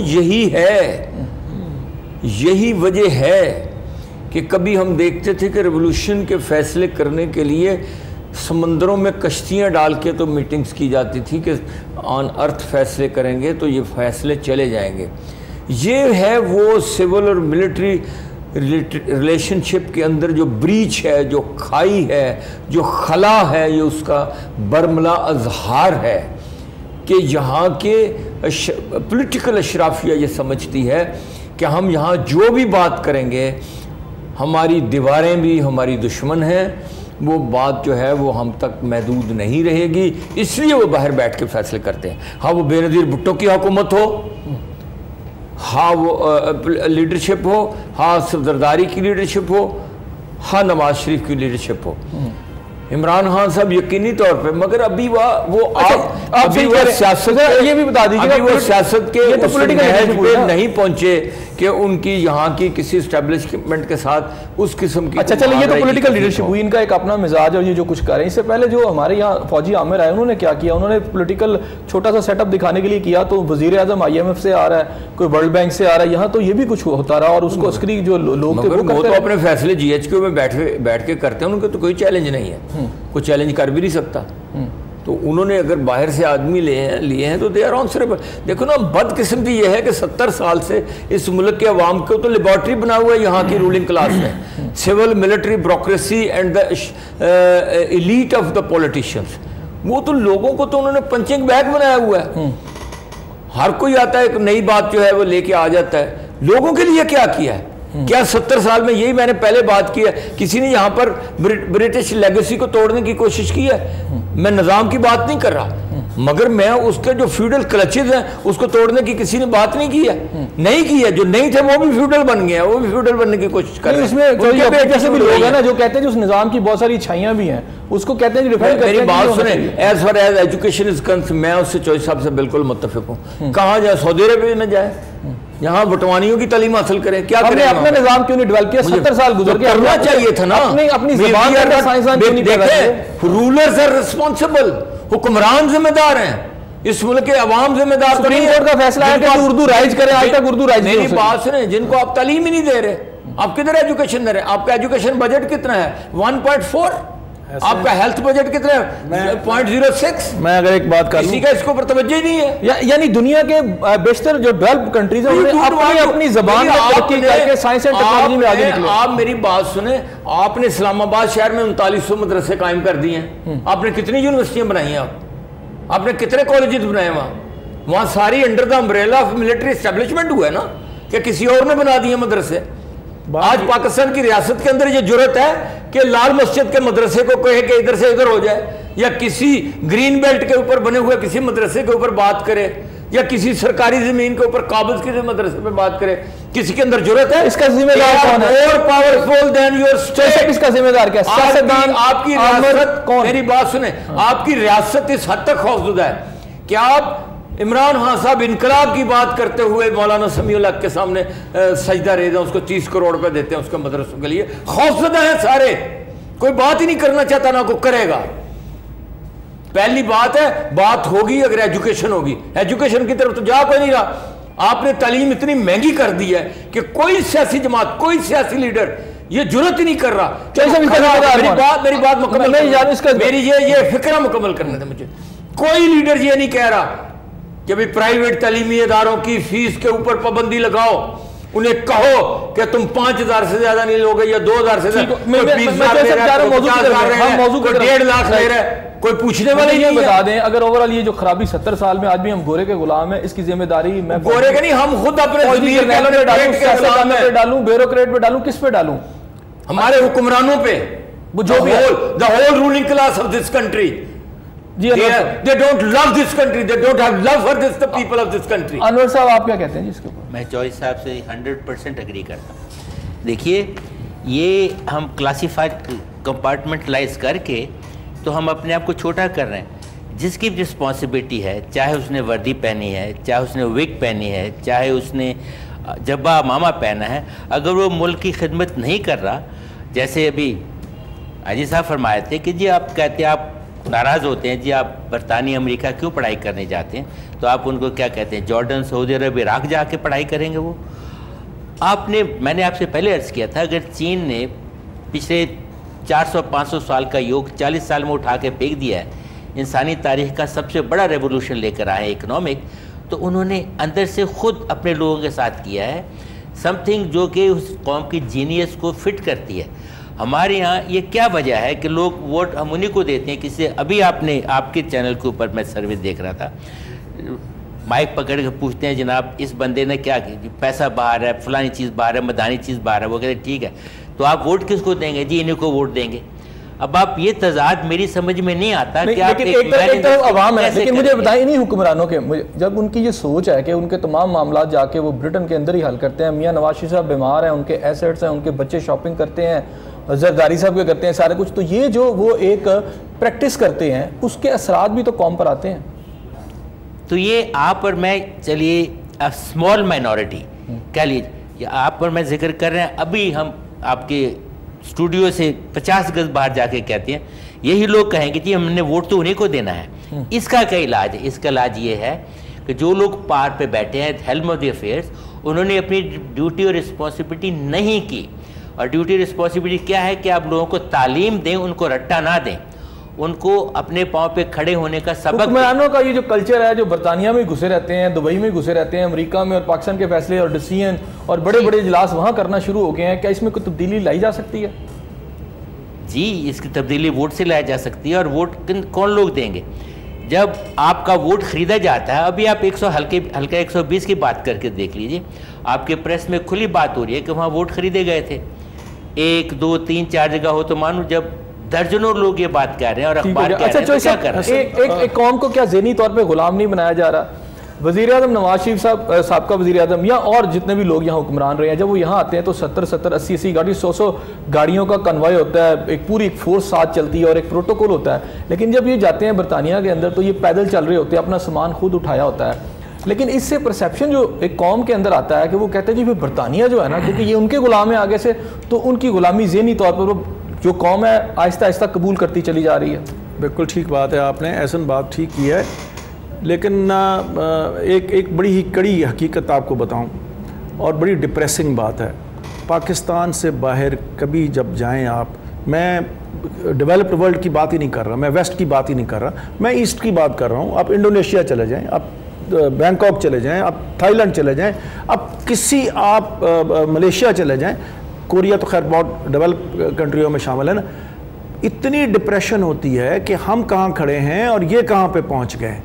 یہی وجہ ہے کہ کبھی ہم دیکھتے تھے کہ ریولوشن کے فیصلے کرنے کے لیے سمندروں میں کشتیاں ڈال کے تو میٹنگز کی جاتی تھی کہ آن ارتھ فیصلے کریں گے تو یہ فیصلے چلے جائیں گے. یہ ہے وہ سول اور ملٹری ریلیشن شپ کے اندر جو بریچ ہے، جو کھائی ہے، جو خلا ہے، یہ اس کا برملا اظہار ہے کہ یہاں کے پولیٹیکل اشرافیہ یہ سمجھتی ہے کہ ہم یہاں جو بھی بات کریں گے، ہماری دیواریں بھی ہماری دشمن ہیں، وہ بات جو ہے وہ ہم تک محدود نہیں رہے گی، اس لیے وہ باہر بیٹھ کے فیصلے کرتے ہیں. ہاں وہ بے نظیر بھٹو کی حکومت ہو، ہاں وہ لیڈرشپ ہو، ہاں زرداری کی لیڈرشپ ہو، ہاں نواز شریف کی لیڈرشپ ہو، عمران خان صاحب یقینی طور پہ، مگر ابھی سیاست کے نہیں پہنچے کہ ان کی یہاں کی کسی اسٹیبلشمنٹ کے ساتھ اس قسم کی. اچھا چلیں، یہ تو پولیٹیکل لیڈرشپ ہوئی، ان کا ایک اپنا مزاج اور یہ جو کچھ کر رہے ہیں. اس سے پہلے جو ہمارے یہاں فوجی عامر آئے انہوں نے کیا کیا؟ انہوں نے پولیٹیکل چھوٹا سا سیٹ اپ دکھانے کے لیے کیا تو وزیر اعظم IMF سے آ رہا ہے، کوئی ورلڈ بینک سے آ رہا ہے، یہاں تو یہ بھی کچھ ہوتا رہا اور اس کو عسکری جو لوگ تھے وہ تو اپنے فیصلے GHQ میں بیٹھ کے کرتے ہیں، ان کا تو کوئی چیلنج نہیں ہے، کوئی چیلنج کر بھی نہیں سکتا. تو انہوں نے اگر باہر سے آدمی لیے ہیں تو دے آر آنسریبل. دیکھو نا، بد قسمتی یہ ہے کہ 70 سال سے اس ملک کے عوام کو تو لیبارٹری بنا ہوا ہے یہاں کی رولنگ کلاس میں، civil military bureaucracy and the elite of the politicians. وہ تو لوگوں کو تو انہوں نے پنچنگ بیگ بنایا ہوا ہے. ہر کوئی آتا ہے، ایک نئی بات جو ہے وہ لے کے آ جاتا ہے. لوگوں کے لیے کیا کیا ہے؟ کیا 70 سال میں، یہی میں نے پہلے بات کی ہے، کسی نے یہاں پر برٹش لیگیسی کو توڑنے کی کوشش کی ہے؟ میں نظام کی بات نہیں کر رہا، مگر میں اس کے جو فیوڈل کلچز ہیں اس کو توڑنے کی کسی نے بات نہیں کی ہے. نہیں کی ہے، جو نہیں تھے وہ بھی فیوڈل بن گئے ہیں، وہ بھی فیوڈل بننے کی کوشش کر رہے ہیں. اس میں جیسے بھی لوگ ہیں نا جو کہتے ہیں اس نظام کی بہت ساری اچھائیاں بھی ہیں، اس کو کہتے ہیں میری بات سنیں. As far as education is concerned, میں اس سے چوہدری صاحب سے بالکل متفق ہوں. کہاں جائے؟ سعودی عرب میں نہ جائے، یہاں بٹوانیوں کی تعلیم حاصل کریں. کیا ہم نے اپنا نظام کیوں نہیں ڈیولپ کیا؟ 70 سال گزر گئے. کرنا چاہیے تھا نا. اپنی زبان کا سائنسدان کیوں نہیں کر رہے؟ Rulers are responsible. حکمران ذمہ دار ہیں, اس ملک کے عوام ذمہ دار. سپریم کورٹ کا فیصلہ ہے کہ اردو رائج کریں, آج تک اردو رائج نہیں. میری بات سنیں, جن کو آپ تعلیم ہی نہیں دے رہے, آپ کدھر ایجوکیشن دے رہے ہیں؟ آپ کا ایجوکیشن بجٹ کتنا ہے؟ 1.4. آپ کا ہیلتھ بجٹ کتنا ہے؟ 0.06. میں اگر ایک بات کروں, کسی کا اس کو پر توجہ ہی نہیں ہے. یعنی دنیا کے بیشتر جو ڈیولپ کنٹریز ہیں انہوں نے اپنی زبان میں ترقی کر کے سائنس اینڈ ٹیکنالوجی میں آگے نکلے. آپ میری بات سنیں, آپ نے اسلام آباد شہر میں 3900 مدرسے قائم کر دیے ہیں. آپ نے کتنی یونیورسٹیاں بنائی ہیں؟ آپ نے کتنے کالجز بنائے وہاں ساری under the umbrella of military establishment ہوا ہے نا, کہ کسی اور نے بنا دیے مدرسے. آج پاکستان کی ریاست کے اندر یہ جرت ہے کہ لال مسجد کے مدرسے کو کہے کہ ادھر سے ادھر ہو جائے, یا کسی گرین بیلٹ کے اوپر بنے ہوئے کسی مدرسے کے اوپر بات کرے, یا کسی سرکاری زمین کے اوپر قابض کسی مدرسے پہ بات کرے. کسی کے اندر جرت ہے؟ اس کا ذمہ دار کون ہے؟ اور پاورفل دین یور اسٹیٹ. اس کا ذمہ دار کیا؟ سیاستدان. آپ کی ریاست, میری بات سنیں, آپ کی ریاست اس حد تک خوفزدہ ہے کہ آپ عمران خان صاحب انقلاب کی بات کرتے ہوئے مولانا سمیع الحق کے سامنے سجدہ ریز ہیں, اس کو 30 کروڑ روپے دیتے ہیں اس کے مدرسوں کے لیے. خوفزدہ ہیں سارے, کوئی بات ہی نہیں کرنا چاہتا, نہ کوئی کرے گا. پہلی بات ہے, بات ہوگی اگر ایجوکیشن ہوگی. ایجوکیشن کی طرف تو جا کوئی نہیں رہا. آپ نے تعلیم اتنی مہنگی کر دی ہے کہ کوئی سیاسی جماعت, کوئی سیاسی لیڈر یہ جرت ہی نہیں کر رہا. میری بات مکمل, میری یہ فکرہ مکمل کرنے دیں مجھے. کوئی لیڈر یہ نہیں کہہ رہا کہ بھی پرائیویٹ تعلیمی اداروں کی فیس کے اوپر پابندی لگاؤ, انہیں کہو کہ تم 5000 سے زیادہ نہیں لوگے یا 2000 سے زیادہ. کوئی 20,000 لے رہا ہے, کوئی 50,000 لے رہا ہے, کوئی 1.5 لاکھ لے رہا ہے, کوئی پوچھنے والے نہیں. بتا دیں اگر اوورال یہ جو خرابی 70 سال میں, آج بھی ہم گورے کے غلام ہیں, اس کی ذمہ داری میں گورے کے نہیں, ہم خود اپنے ڈالوں, بیوروکریٹ پہ ڈالوں, کس پہ ڈالوں؟ ہمارے حکمرانوں پہ, جو بھی the whole ruling class of this country. They don't love this country. They don't have love for the people of this country. انور صاحب آپ کیا کہتے ہیں جس کے اوپر؟ میں چوائس صاحب سے 100% اگری کرتا ہوں. دیکھیے, یہ ہم کلاسیفائڈ کمپارٹمنٹلائز کر کے تو ہم اپنے آپ کو چھوٹا کر رہے ہیں. جس کی رسپانسبلٹی ہے, چاہے اس نے وردی پہنی ہے, چاہے اس نے وگ پہنی ہے, چاہے اس نے جبہ ماما پہنا ہے, اگر وہ ملک کی خدمت نہیں کر رہا, جیسے ابھی عاجز صاحب فرمائے تھے کہ جی آپ کہتے ہیں, آپ ناراض ہوتے ہیں, جی آپ برطانیہ امریکہ کیوں پڑھائی کرنے جاتے ہیں, تو آپ ان کو کیا کہتے ہیں, جارڈن, سعودی عرب, عراق جا کے پڑھائی کریں گے. وہ میں نے آپ سے پہلے عرض کیا تھا, اگر چین نے پچھلے 400-500 سال کا یوگ 40 سال میں اٹھا کے پھینک دیا ہے, انسانی تاریخ کا سب سے بڑا ریولوشن لے کر آئے اکنامک, تو انہوں نے اندر سے خود اپنے لوگوں کے ساتھ کیا ہے سم تھنگ جو کہ اس قوم کی جینیس کو فٹ کرتی ہے. ہمارے یہاں یہ کیا وجہ ہے کہ لوگ ووٹ ہم انہیں کو دیتے ہیں. کسی ابھی آپ کے چینل کے اوپر میں سروس دیکھ رہا تھا, مائک پکڑ کے پوچھتے ہیں جناب اس بندے نے کیا کیا, پیسہ باہر ہے, فلانی چیز باہر ہے, مدانی چیز باہر ہے. وہ کہتے ہیں ٹھیک ہے تو آپ ووٹ کس کو دیں گے؟ جی انہیں کو ووٹ دیں گے. اب آپ یہ تضاد میری سمجھ میں نہیں آتا کہ آپ ایک طرف عوام ہے, لیکن مجھے بتائیں انہیں حکمرانوں کے, جب ان کی یہ سوچ ہے کہ ان کے تمام معاملات جا کے وہ برٹن کے اندر ہی حل کرتے ہیں. میاں نواز شریف صاحب بیمار ہیں, ان کے ایسیٹس ہیں, ان کے بچے شاپنگ کرتے ہیں, زرداری صاحب کے کرتے ہیں سارے کچھ, تو یہ جو وہ ایک پریکٹس کرتے ہیں اس کے اثرات بھی تو قوم پر آتے ہیں. تو یہ آپ اور میں, چلیے اسمال مائنورٹی کہہ لیجیے, آپ اور میں ذکر کر رہے ہیں, ابھی ہم آپ کے اسٹوڈیو سے 50 گز باہر جا کے کہتے ہیں, یہی لوگ کہیں گے جی ہم نے ووٹ تو انہیں کو دینا ہے. اس کا کیا علاج ہے؟ اس کا علاج یہ ہے کہ جو لوگ پار پہ بیٹھے ہیں, ہیلم آف دی افیئرس, انہوں نے اپنی ڈیوٹی اور رسپانسبلٹی نہیں کی. اور ڈیوٹی رسپانسبلٹی کیا ہے کہ آپ لوگوں کو تعلیم دیں, ان کو رٹا نہ دیں, ان کو اپنے پاؤں پہ کھڑے ہونے کا سبق. حکمرانوں کا یہ جو کلچر ہے, جو برطانیہ میں گھسے رہتے ہیں, دبئی میں گھسے رہتے ہیں, امریکہ میں, اور پاکستان کے فیصلے اور ڈیسیژن اور بڑے بڑے اجلاس وہاں کرنا شروع ہو گئے ہیں, کیا اس میں کوئی تبدیلی لائی جا سکتی ہے؟ جی اس کی تبدیلی ووٹ سے لائی جا سکتی ہے. اور ووٹ کون لوگ دیں گے؟ جب آپ کا ووٹ خریدا جاتا ہے, ابھی آپ ہلکا 120 کی بات کر کے دیکھ لیجئے, آپ کے پریس میں کھلی بات ہو رہی ہے کہ وہاں ووٹ خریدے گئے تھے, 1 2 3 4 جگہ ہو تو مانو, جب درجنوں لوگ یہ بات کہہ رہے ہیں اور اخبار کہہ رہے ہیں تو کیا کر رہے ہیں؟ ایک قوم کو کیا ذہنی طور پہ غلام نہیں بنایا جا رہا؟ وزیر اعظم نواز شریف صاحب, سابقہ وزیر اعظم, یا اور جتنے بھی لوگ یہاں حکمران رہے ہیں, جب وہ یہاں آتے ہیں تو 70 80 گاڑی 100 گاڑیوں کا کنوائے ہوتا ہے, ایک پوری فورس ساتھ چلتی ہے اور ایک پروٹوکول ہوتا ہے. لیکن جب یہ جاتے ہیں برطانیہ کے اندر تو یہ پیدل چل رہے ہوتے ہیں, اپنا سامان خود اٹھایا ہوتا ہے. لیکن اس سے پرسیپشن جو ایک قوم کے اندر آتا ہے کہ وہ کہتے ہیں جی برطانیہ جو ہے نا، کیونکہ یہ ان کے غلام ہیں آگے سے، تو ان کی غلامی ذہنی طور پر وہ جو قوم ہے آہستہ آہستہ قبول کرتی چلی جا رہی ہے۔ بالکل ٹھیک بات ہے، آپ نے احسن بات ٹھیک کی ہے، لیکن ایک بڑی ہی کڑی حقیقت آپ کو بتاؤں اور بڑی ڈپریسنگ بات ہے۔ پاکستان سے باہر کبھی جب جائیں آپ، میں ڈیولپڈ ورلڈ کی بات ہی نہیں کر رہا، میں ویسٹ کی بات ہی نہیں کر رہا، میں ایسٹ کی بات کر رہا ہوں۔ آپ انڈونیشیا چلے جائیں، آپ بینکاک چلے جائیں، آپ تھائی لینڈ چلے جائیں، آپ ملیشیا چلے جائیں، کوریا تو خیر بہت ڈیولپ کنٹریوں میں شامل ہے نا، اتنی ڈپریشن ہوتی ہے کہ ہم کہاں کھڑے ہیں اور یہ کہاں پہ پہنچ گئے۔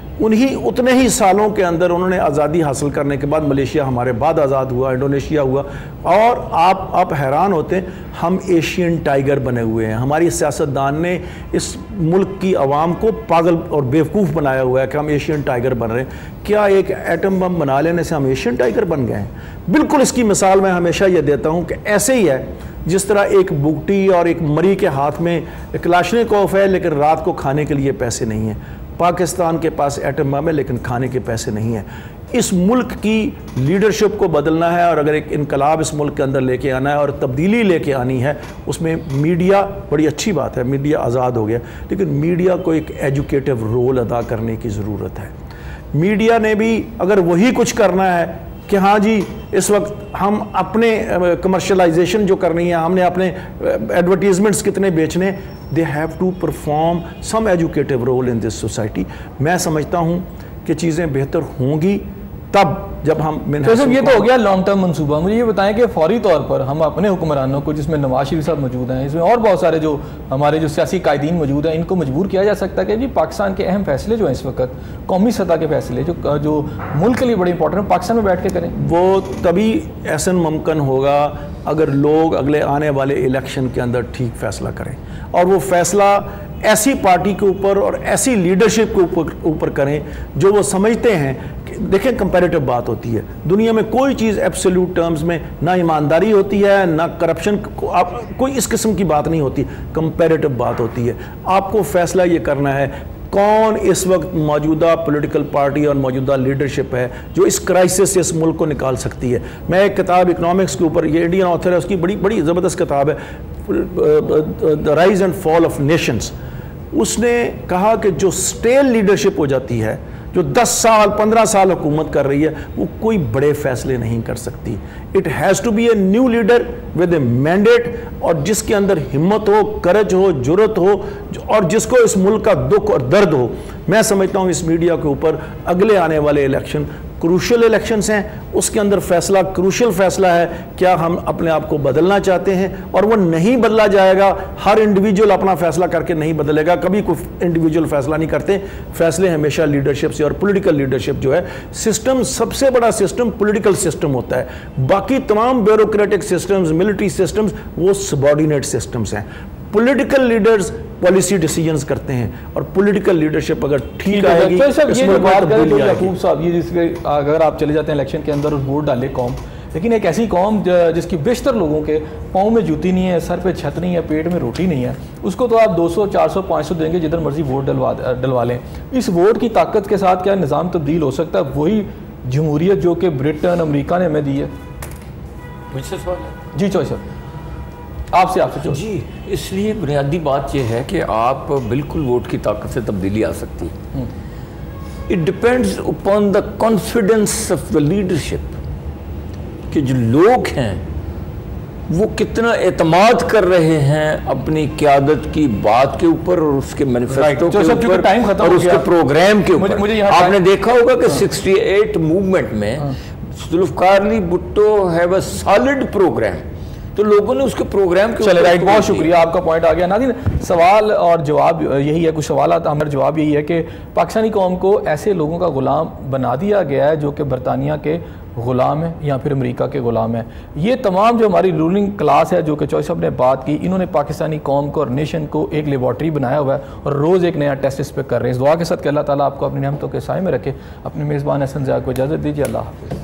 اتنے ہی سالوں کے اندر انہوں نے آزادی حاصل کرنے کے بعد ملیشیا ہمارے بعد آزاد ہوا، انڈونیشیا ہوا، اور آپ حیران ہوتے ہیں، ہم ایشین ٹائیگر بنے ہوئے ہیں۔ ہماری سیاستدان نے اس ملک کی عوام کو پاگل اور بیوقوف بنایا ہوا ہے کہ ہم ایشین ٹائیگر بن رہے ہیں۔ کیا ایک ایٹم بم بنا لینے سے ہم ایشین ٹائیگر بن گئے ہیں؟ بالکل اس کی مثال میں ہمیشہ یہ دیتا ہوں کہ ایسے ہی ہے جس طرح ایک بگٹی اور ایک مری کے ہاتھ میں کلاشنکوف ہے لیکن رات کو کھانے کے لیے پیسے نہیں ہیں۔ پاکستان کے پاس ایٹم بم ہے لیکن کھانے کے پیسے نہیں ہیں۔ اس ملک کی لیڈرشپ کو بدلنا ہے، اور اگر ایک انقلاب اس ملک کے اندر لے کے آنا ہے اور تبدیلی لے کے آنی ہے، اس میں میڈیا بڑی اچھی بات ہے، میڈیا آزاد ہو گیا، لیکن میڈیا کو ایک ایجوکیٹو رول ادا کرنے کی ضرورت ہے۔ میڈیا نے بھی اگر وہی کچھ کرنا ہے کہ ہاں جی اس وقت ہم اپنے کمرشلائزیشن جو کرنی ہے، ہم نے اپنے ایڈورٹیزمنٹس کتنے بیچنے، they have to perform some educative role in this society۔ میں سمجھتا ہوں کہ چیزیں بہتر ہوں گی تب جب ہم یہ تو ہو گیا لانگ ٹرم منصوبہ۔ مجھے یہ بتائیں کہ فوری طور پر ہم اپنے حکمرانوں کو، جس میں نواز شریف صاحب موجود ہیں، اس میں اور بہت سارے جو ہمارے جو سیاسی قائدین موجود ہیں، ان کو مجبور کیا جا سکتا ہے کہ جی پاکستان کے اہم فیصلے جو ہیں اس وقت قومی سطح کے فیصلے جو ملک کے لیے بڑے امپورٹنٹ ہیں، پاکستان میں بیٹھ کے کریں؟ وہ تبھی ایسن ممکن ہوگا اگر لوگ اگلے آنے والے الیکشن کے اندر ٹھیک فیصلہ کریں، اور وہ فیصلہ ایسی پارٹی کے اوپر اور ایسی لیڈرشپ کے اوپر کریں جو وہ سمجھتے ہیں کہ دیکھیں کمپیریٹو بات ہوتی ہے دنیا میں، کوئی چیز ایبسولوٹ ٹرمز میں نہ ایمانداری ہوتی ہے نہ کرپشن، کوئی اس قسم کی بات نہیں ہوتی، کمپیریٹو بات ہوتی ہے۔ آپ کو فیصلہ یہ کرنا ہے کون اس وقت موجودہ پولیٹیکل پارٹی اور موجودہ لیڈرشپ ہے جو اس کرائسس سے اس ملک کو نکال سکتی ہے۔ میں ایک کتاب اکنامکس کے اوپر، یہ انڈین آتھر ہے، اس کی بڑی زبردست کتاب ہے، the rise and fall of nations. اس نے کہا کہ جو سٹیل لیڈرشپ ہو جاتی ہے، جو 10 سال 15 سال حکومت کر رہی ہے، وہ کوئی بڑے فیصلے نہیں کر سکتی۔ It has to be a new leader with a mandate, اور جس کے اندر ہمت ہو، کرج ہو، جرت ہو، اور جس کو اس ملک کا دکھ اور درد ہو۔ میں سمجھتا ہوں اس میڈیا کے اوپر اگلے آنے والے الیکشن کروشل الیکشنز ہیں، اس کے اندر فیصلہ کروشل فیصلہ ہے، کیا ہم اپنے آپ کو بدلنا چاہتے ہیں؟ اور وہ نہیں بدلا جائے گا، ہر انڈیویجول اپنا فیصلہ کر کے نہیں بدلے گا، کبھی کوئی انڈیویجول فیصلہ نہیں کرتے، فیصلے ہمیشہ لیڈرشپ سے، اور پولیٹیکل لیڈرشپ جو ہے سسٹم، سب سے بڑا سسٹم پولیٹیکل سسٹم ہوتا ہے، باقی تمام بیوروکریٹک سسٹمز، ملٹری سسٹمز وہ سبارڈینیٹ سسٹمز ہیں۔ پولیٹیکل لیڈرز پالیسی ڈیسیجنز کرتے ہیں، اور پولیٹیکل لیڈرشپ اگر ٹھیک آئے گی، یعقوب صاحب، یہ جس کے اگر آپ چلے جاتے ہیں الیکشن کے اندر اور ووٹ ڈالے قوم، لیکن ایک ایسی قوم جس کی بیشتر لوگوں کے پاؤں میں جوتی نہیں ہے، سر پہ چھت نہیں ہے، پیٹ میں روٹی نہیں ہے، اس کو تو آپ 200 400 500 دیں گے جدھر مرضی ووٹ ڈلوا لیں۔ اس ووٹ کی طاقت کے ساتھ کیا نظام تبدیل ہو سکتا ہے؟ وہی جمہوریت جو کہ برٹن امریکہ نے ہمیں دی ہے۔ مجھ سے سوال ہے؟ جی چوئی صاحب، آپ سے جی، اس لیے بنیادی بات یہ ہے کہ آپ بالکل ووٹ کی طاقت سے تبدیلی آ سکتی ہے۔ It depends upon the confidence of the leadership, کہ جو لوگ ہیں وہ کتنا اعتماد کر رہے ہیں اپنی قیادت کی بات کے اوپر اور اس کے مینیفیسٹو کے اوپر اور اس کے پروگرام کے اوپر۔ آپ نے دیکھا ہوگا کہ 68 موومنٹ میں Zulfikar Ali Bhutto have a solid programme, تو لوگوں نے اس کے پروگرام کے چلے رائٹ، بہت شکریہ، آپ کا پوائنٹ آ گیا۔ ناظرین، سوال اور جواب یہی ہے، کچھ سوالات، ہمارا جواب یہی ہے کہ پاکستانی قوم کو ایسے لوگوں کا غلام بنا دیا گیا ہے جو کہ برطانیہ کے غلام ہیں یا پھر امریکہ کے غلام ہیں۔ یہ تمام جو ہماری رولنگ کلاس ہے جو کہ چوئی صاحب نے بات کی، انہوں نے پاکستانی قوم کو اور نیشن کو ایک لیبارٹری بنایا ہوا ہے اور روز ایک نیا ٹیسٹ اس پہ کر رہے ہیں۔ اس دعا کے ساتھ کہ اللہ تعالیٰ آپ کو اپنی نعمتوں کے سائے میں رکھے۔ اپنے میزبان احسن ضیاء کو اجازت دیجیے، اللہ حافظ۔